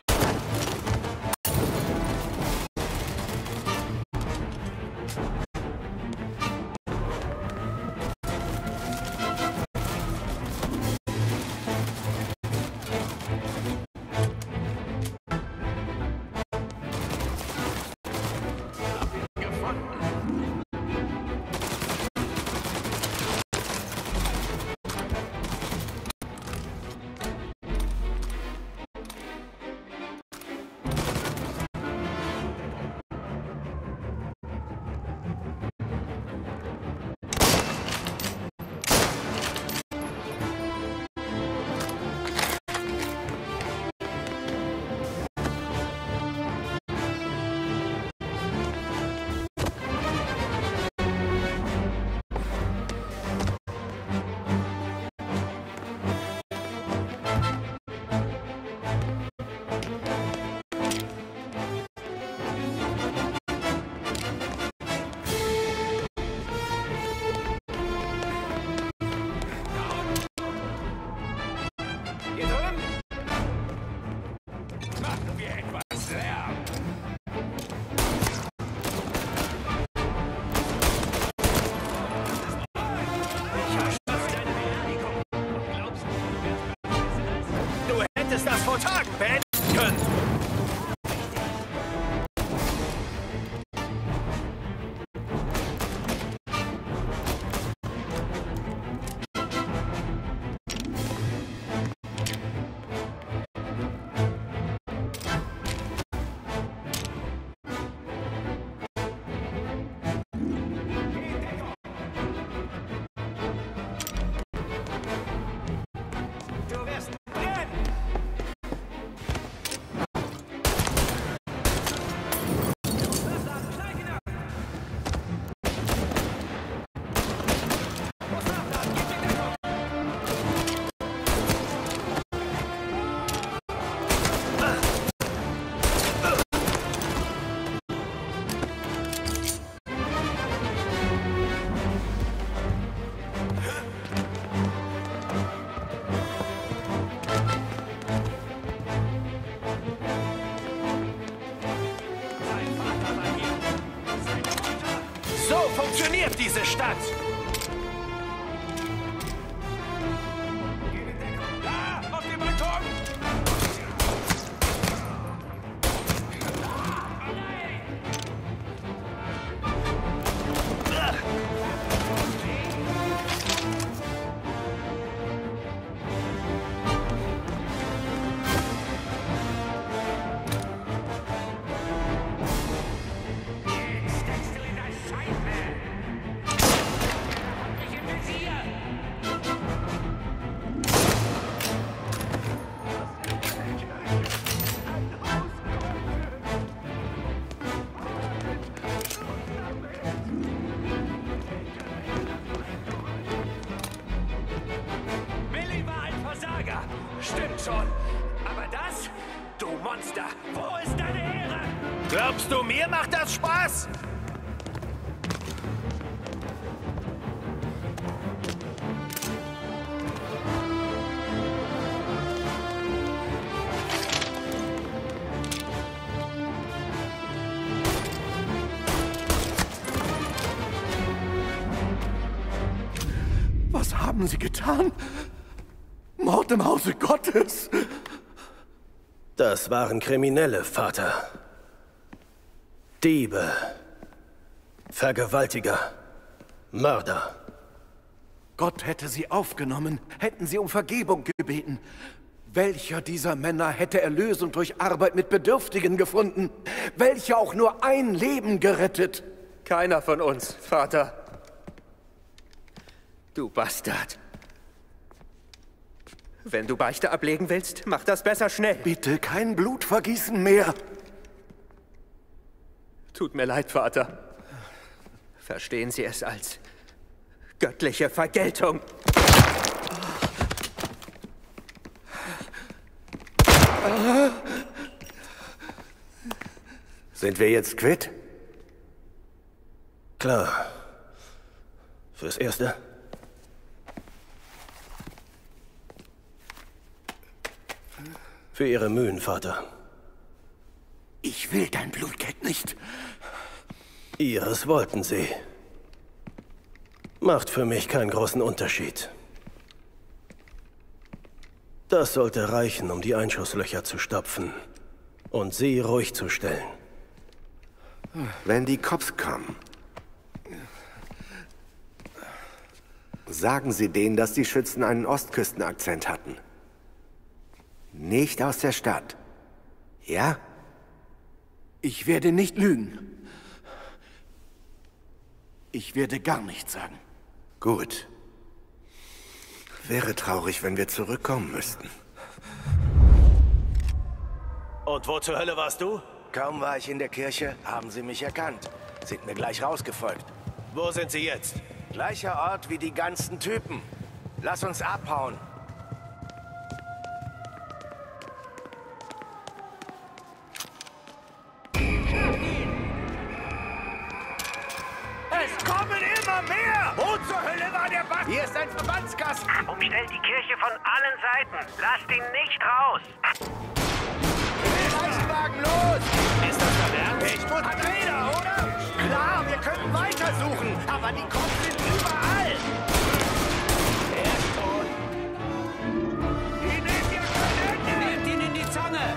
S15: Das vor Tagen beenden können. Du wirst brennen!
S11: So funktioniert diese Stadt!
S15: Da, auf dem Balkon! Monster! Wo ist deine Ehre?
S11: Glaubst du, mir macht das Spaß?
S19: Was haben Sie getan? Mord im Hause Gottes!
S2: Das waren Kriminelle, Vater. Diebe. Vergewaltiger. Mörder.
S19: Gott hätte sie aufgenommen, hätten sie um Vergebung gebeten. Welcher dieser Männer hätte Erlösung durch Arbeit mit Bedürftigen gefunden? Welcher auch nur ein Leben gerettet?
S20: Keiner von uns, Vater. Du Bastard. Wenn du Beichte ablegen willst, mach das besser schnell.
S19: Bitte kein Blutvergießen mehr.
S20: Tut mir leid, Vater. Verstehen Sie es als göttliche Vergeltung.
S7: Sind wir jetzt quitt?
S2: Klar. Fürs Erste. Für Ihre Mühen, Vater.
S19: Ich will dein Blutgeld nicht.
S2: Ihres wollten Sie. Macht für mich keinen großen Unterschied. Das sollte reichen, um die Einschusslöcher zu stopfen und Sie ruhig zu stellen.
S7: Wenn die Cops kommen, sagen Sie denen, dass die Schützen einen Ostküstenakzent hatten. Nicht aus der Stadt. Ja?
S19: Ich werde nicht lügen. Ich werde gar nichts sagen.
S7: Gut. Wäre traurig, wenn wir zurückkommen müssten.
S11: Und wo zur Hölle warst du?
S7: Kaum war ich in der Kirche, haben sie mich erkannt. Sind mir gleich rausgefolgt.
S11: Wo sind sie jetzt?
S7: Gleicher Ort wie die ganzen Typen. Lass uns abhauen.
S11: Es kommen immer mehr! Wo zur Hölle war der Bastard?
S7: Hier ist ein Verbandskasten.
S13: Umstellt die Kirche von allen Seiten. Lasst ihn nicht raus.
S7: Leichenwagen los!
S11: Ist das dein Ernst?
S7: Ich muss Räder, oder? Klar, wir können weitersuchen, aber die Cops sind überall.
S11: Er ist tot.
S15: Die nehmt ihr kein Ende! Nehmt ihn in die Zange!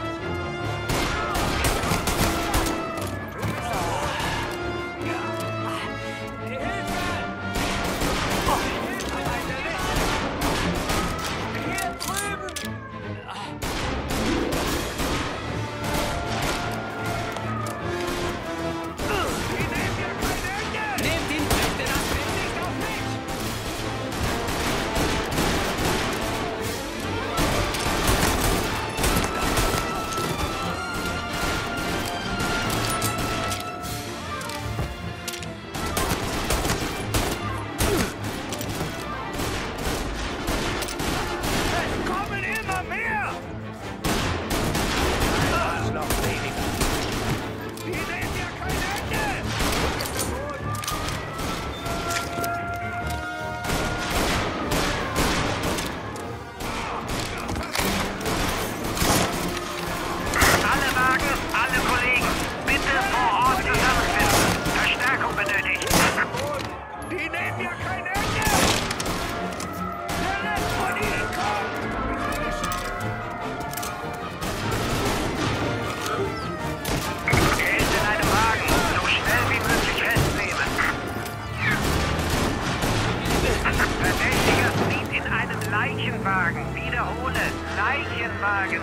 S13: Leichenwagen. Wiederhole. Leichenwagen.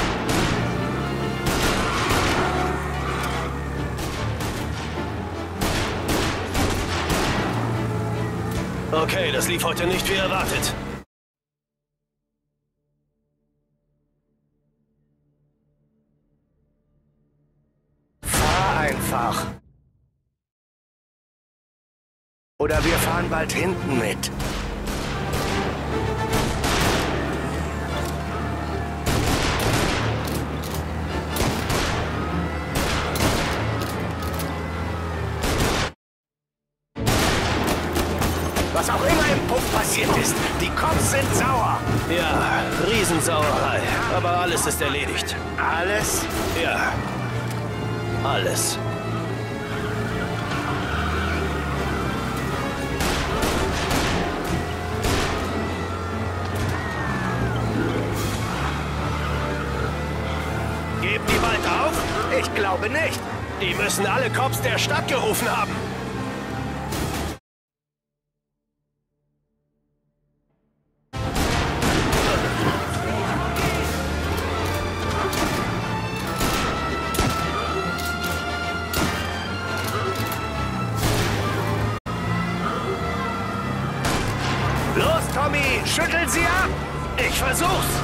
S11: Okay, das lief heute nicht wie erwartet.
S7: Fahr einfach. Oder wir fahren bald hinten mit. Was auch immer im Puff passiert ist, die Cops sind sauer.
S2: Ja, Riesensauerei. Aber alles ist erledigt.
S7: Alles?
S2: Ja, alles.
S7: Geben die bald auf? Ich glaube nicht.
S2: Die müssen alle Cops der Stadt gerufen haben.
S7: Los, Tommy, schüttel sie ab! Ich versuch's!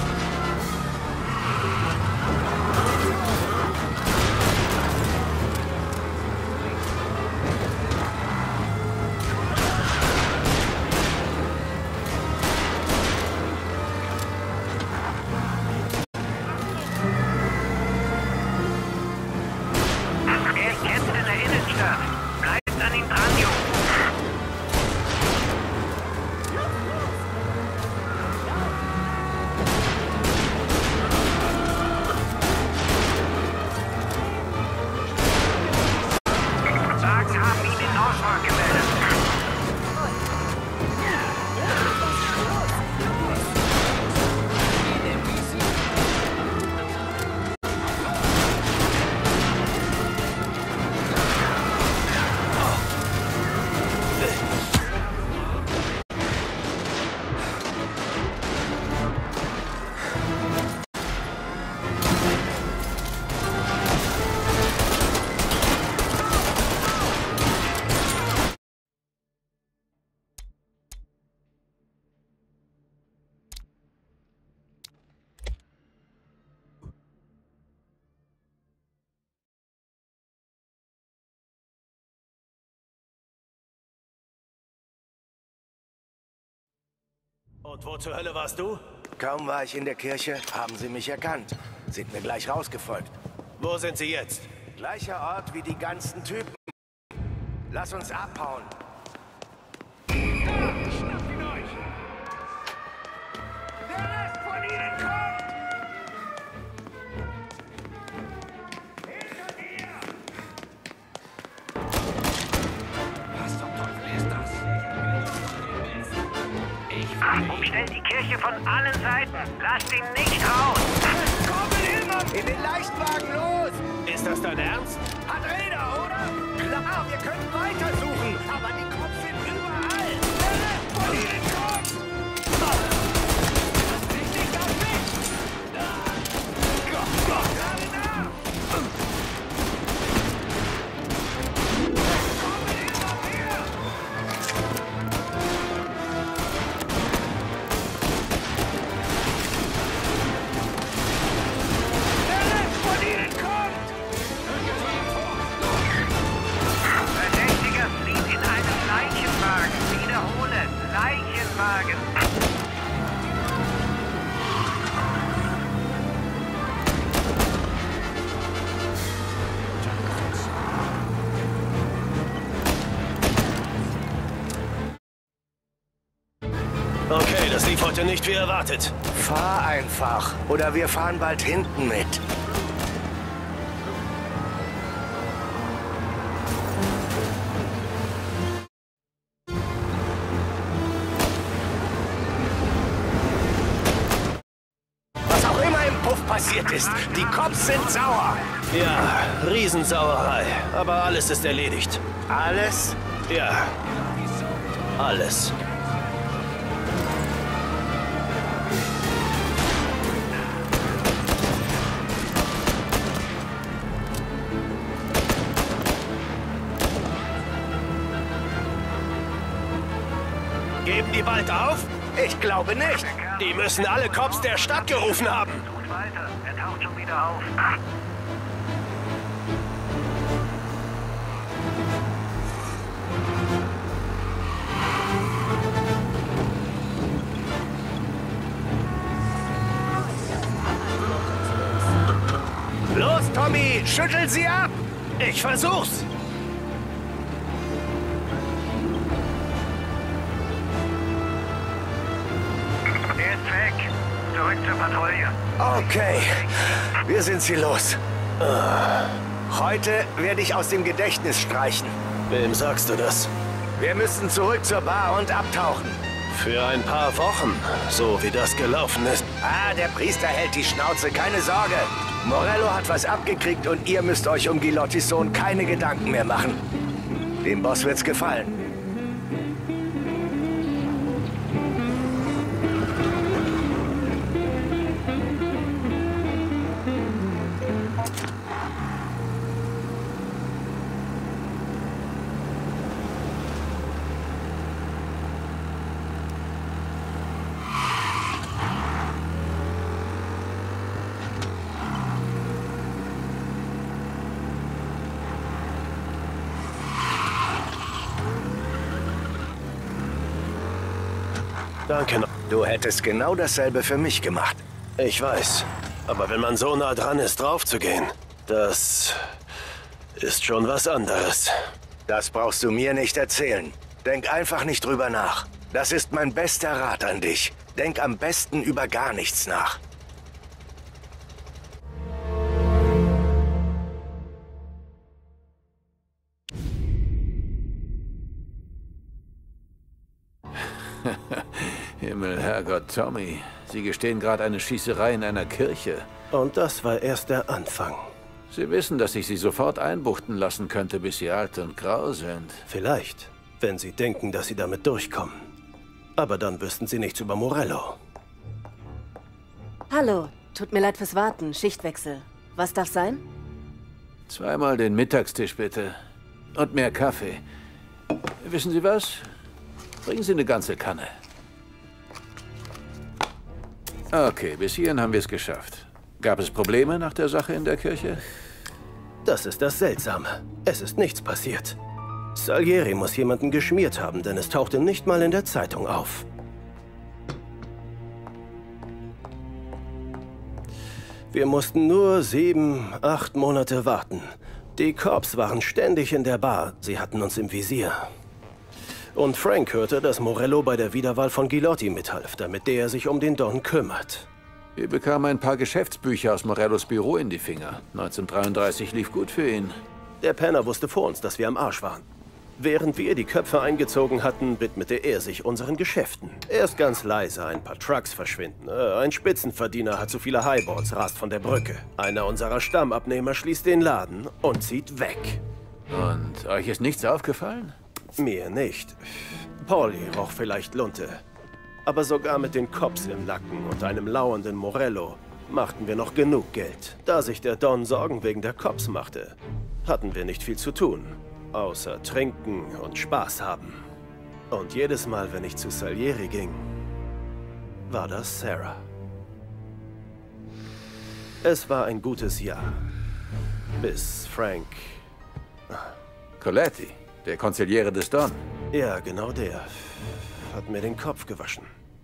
S13: Er kämpft in der Innenstadt. Bleibt an ihm dran, Jungs. Wagen haben ihn in Auswahl gemeldet.
S2: Und wo zur Hölle warst du?
S7: Kaum war ich in der Kirche, haben sie mich erkannt. Sind mir gleich rausgefolgt.
S2: Wo sind sie jetzt?
S7: Gleicher Ort wie die ganzen Typen. Lass uns abhauen.
S13: Schnappt ihn euch! Der Rest von ihnen kommt! Hinter dir! Was zum Teufel ist das? Ich umstellt die Kirche von allen Seiten. Lasst ihn nicht raus!
S7: Kommen immer! In den Leichtwagen los!
S2: Ist das dein Ernst?
S7: Hat Räder, oder? Klar, wir können weitersuchen, aber die Cops sind überall. Der Rest von ihnen kommt! Richtig auf mich! Gott, Gott! Gerade da! Kommen immer mehr! Der Rest von ihnen kommt!
S13: Verdächtiger flieht in einen Leichenwagen. Wiederhole, Leichenwagen.
S2: Okay, das lief heute nicht wie erwartet.
S7: Fahr einfach, oder wir fahren bald hinten mit. Was auch immer im Puff passiert ist, die Cops sind sauer.
S2: Ja, Riesensauerei. Aber alles ist erledigt.
S7: Alles?
S2: Ja, alles. Geben die bald auf?
S7: Ich glaube nicht.
S2: Die müssen alle Cops der Stadt gerufen haben.
S13: Tut weiter, er taucht schon wieder auf.
S7: Los, Tommy, schüttel sie ab! Ich versuch's!
S13: Zurück zur Patrouille.
S7: Okay, wir sind sie los. Heute werde ich aus dem Gedächtnis streichen.
S2: Wem sagst du das?
S7: Wir müssen zurück zur Bar und abtauchen.
S2: Für ein paar Wochen, so wie das gelaufen ist.
S7: Ah, der Priester hält die Schnauze, keine Sorge. Morello hat was abgekriegt und ihr müsst euch um Gilottis Sohn keine Gedanken mehr machen. Dem Boss wird's gefallen.
S2: Danke.
S7: Du hättest genau dasselbe für mich gemacht.
S2: Ich weiß. Aber wenn man so nah dran ist, draufzugehen, das ist schon was anderes.
S7: Das brauchst du mir nicht erzählen. Denk einfach nicht drüber nach. Das ist mein bester Rat an dich. Denk am besten über gar nichts nach.
S6: Himmel, Herrgott, Tommy. Sie gestehen gerade eine Schießerei in einer Kirche.
S2: Und das war erst der Anfang.
S6: Sie wissen, dass ich Sie sofort einbuchten lassen könnte, bis Sie alt und grau sind.
S2: Vielleicht, wenn Sie denken, dass Sie damit durchkommen. Aber dann wüssten Sie nichts über Morello.
S21: Hallo, tut mir leid fürs Warten. Schichtwechsel. Was darf sein?
S6: Zweimal den Mittagstisch, bitte. Und mehr Kaffee. Wissen Sie was? Bringen Sie eine ganze Kanne. Okay, bis hierhin haben wir es geschafft. Gab es Probleme nach der Sache in der Kirche?
S2: Das ist das Seltsame. Es ist nichts passiert. Salieri muss jemanden geschmiert haben, denn es tauchte nicht mal in der Zeitung auf. Wir mussten nur sieben, acht Monate warten. Die Cops waren ständig in der Bar. Sie hatten uns im Visier. Und Frank hörte, dass Morello bei der Wiederwahl von Gilotti mithalf, damit der sich um den Don kümmert.
S6: Wir bekamen ein paar Geschäftsbücher aus Morellos Büro in die Finger. neunzehnhundertdreiunddreißig lief gut für ihn.
S2: Der Penner wusste vor uns, dass wir am Arsch waren. Während wir die Köpfe eingezogen hatten, widmete er sich unseren Geschäften. Erst ganz leise, ein paar Trucks verschwinden. Ein Spitzenverdiener hat zu viele Highballs, rast von der Brücke. Einer unserer Stammabnehmer schließt den Laden und zieht weg.
S6: Und euch ist nichts aufgefallen?
S2: Mir nicht. Pauli roch vielleicht Lunte. Aber sogar mit den Cops im Nacken und einem lauernden Morello machten wir noch genug Geld. Da sich der Don Sorgen wegen der Cops machte, hatten wir nicht viel zu tun, außer trinken und Spaß haben. Und jedes Mal, wenn ich zu Salieri ging, war das Sarah. Es war ein gutes Jahr. Bis Frank...
S6: Coletti, der Konziliere des Don.
S2: Ja, genau der. Hat mir den Kopf gewaschen.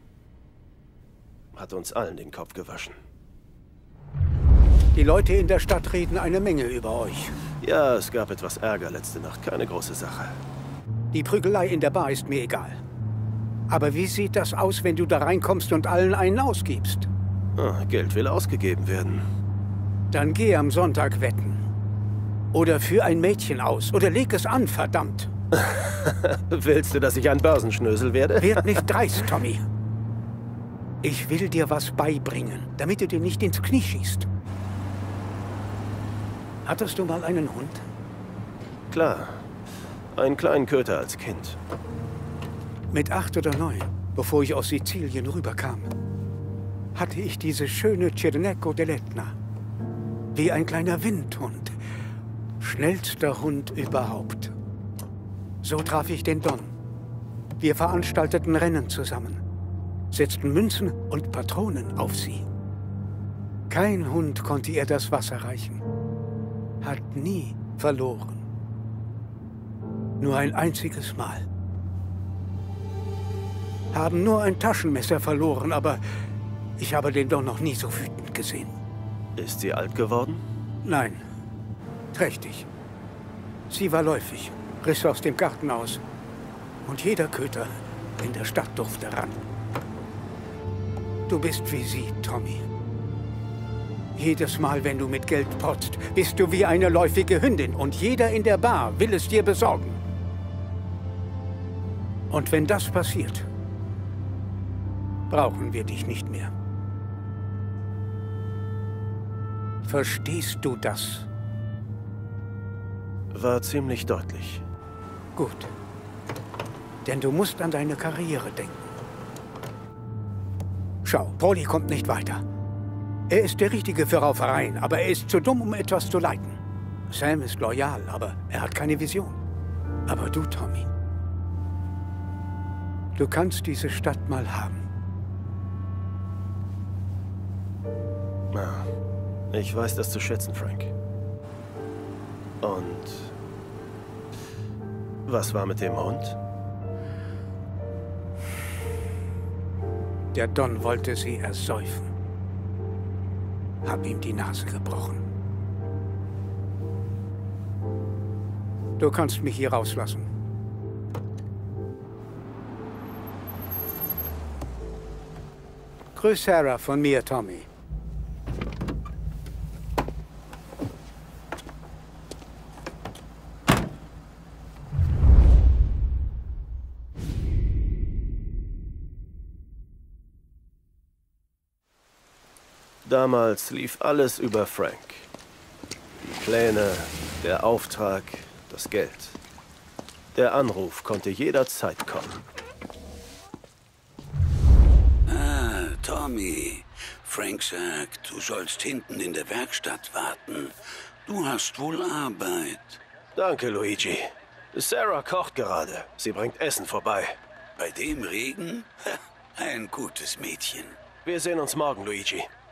S2: Hat uns allen den Kopf gewaschen.
S8: Die Leute in der Stadt reden eine Menge über euch.
S2: Ja, es gab etwas Ärger letzte Nacht. Keine große Sache.
S8: Die Prügelei in der Bar ist mir egal. Aber wie sieht das aus, wenn du da reinkommst und allen einen ausgibst?
S2: Ah, Geld will ausgegeben werden.
S8: Dann geh am Sonntag wetten. Oder für ein Mädchen aus. Oder leg es an, verdammt.
S2: Willst du, dass ich ein Börsenschnösel werde?
S8: Werd nicht dreist, Tommy. Ich will dir was beibringen, damit du dir nicht ins Knie schießt. Hattest du mal einen Hund?
S2: Klar. Einen kleinen Köter als Kind.
S8: Mit acht oder neun, bevor ich aus Sizilien rüberkam, hatte ich diese schöne Cirneco dell'Etna. Wie ein kleiner Windhund. Schnellster Hund überhaupt. So traf ich den Don. Wir veranstalteten Rennen zusammen, setzten Münzen und Patronen auf sie. Kein Hund konnte ihr das Wasser reichen. Hat nie verloren. Nur ein einziges Mal. Haben nur ein Taschenmesser verloren, aber ich habe den Don noch nie so wütend gesehen.
S2: Ist sie alt geworden?
S8: Nein, trächtig. Sie war läufig, riss aus dem Garten aus. Und jeder Köter in der Stadt durfte ran. Du bist wie sie, Tommy. Jedes Mal, wenn du mit Geld protzt, bist du wie eine läufige Hündin und jeder in der Bar will es dir besorgen. Und wenn das passiert, brauchen wir dich nicht mehr. Verstehst du das?
S2: War ziemlich deutlich.
S8: Gut. Denn du musst an deine Karriere denken. Schau, Paulie kommt nicht weiter. Er ist der Richtige für Raufereien, aber er ist zu dumm, um etwas zu leiten. Sam ist loyal, aber er hat keine Vision. Aber du, Tommy, du kannst diese Stadt mal haben.
S2: Na, ich weiß das zu schätzen, Frank. Und was war mit dem Hund?
S8: Der Don wollte sie ersäufen. Hab ihm die Nase gebrochen. Du kannst mich hier rauslassen. Grüß Sarah von mir, Tommy.
S2: Damals lief alles über Frank. Die Pläne, der Auftrag, das Geld. Der Anruf konnte jederzeit kommen.
S9: Ah, Tommy. Frank sagt, du sollst hinten in der Werkstatt warten. Du hast wohl Arbeit.
S2: Danke, Luigi. Sarah kocht gerade. Sie bringt Essen vorbei.
S9: Bei dem Regen? Ein gutes Mädchen.
S2: Wir sehen uns morgen, Luigi.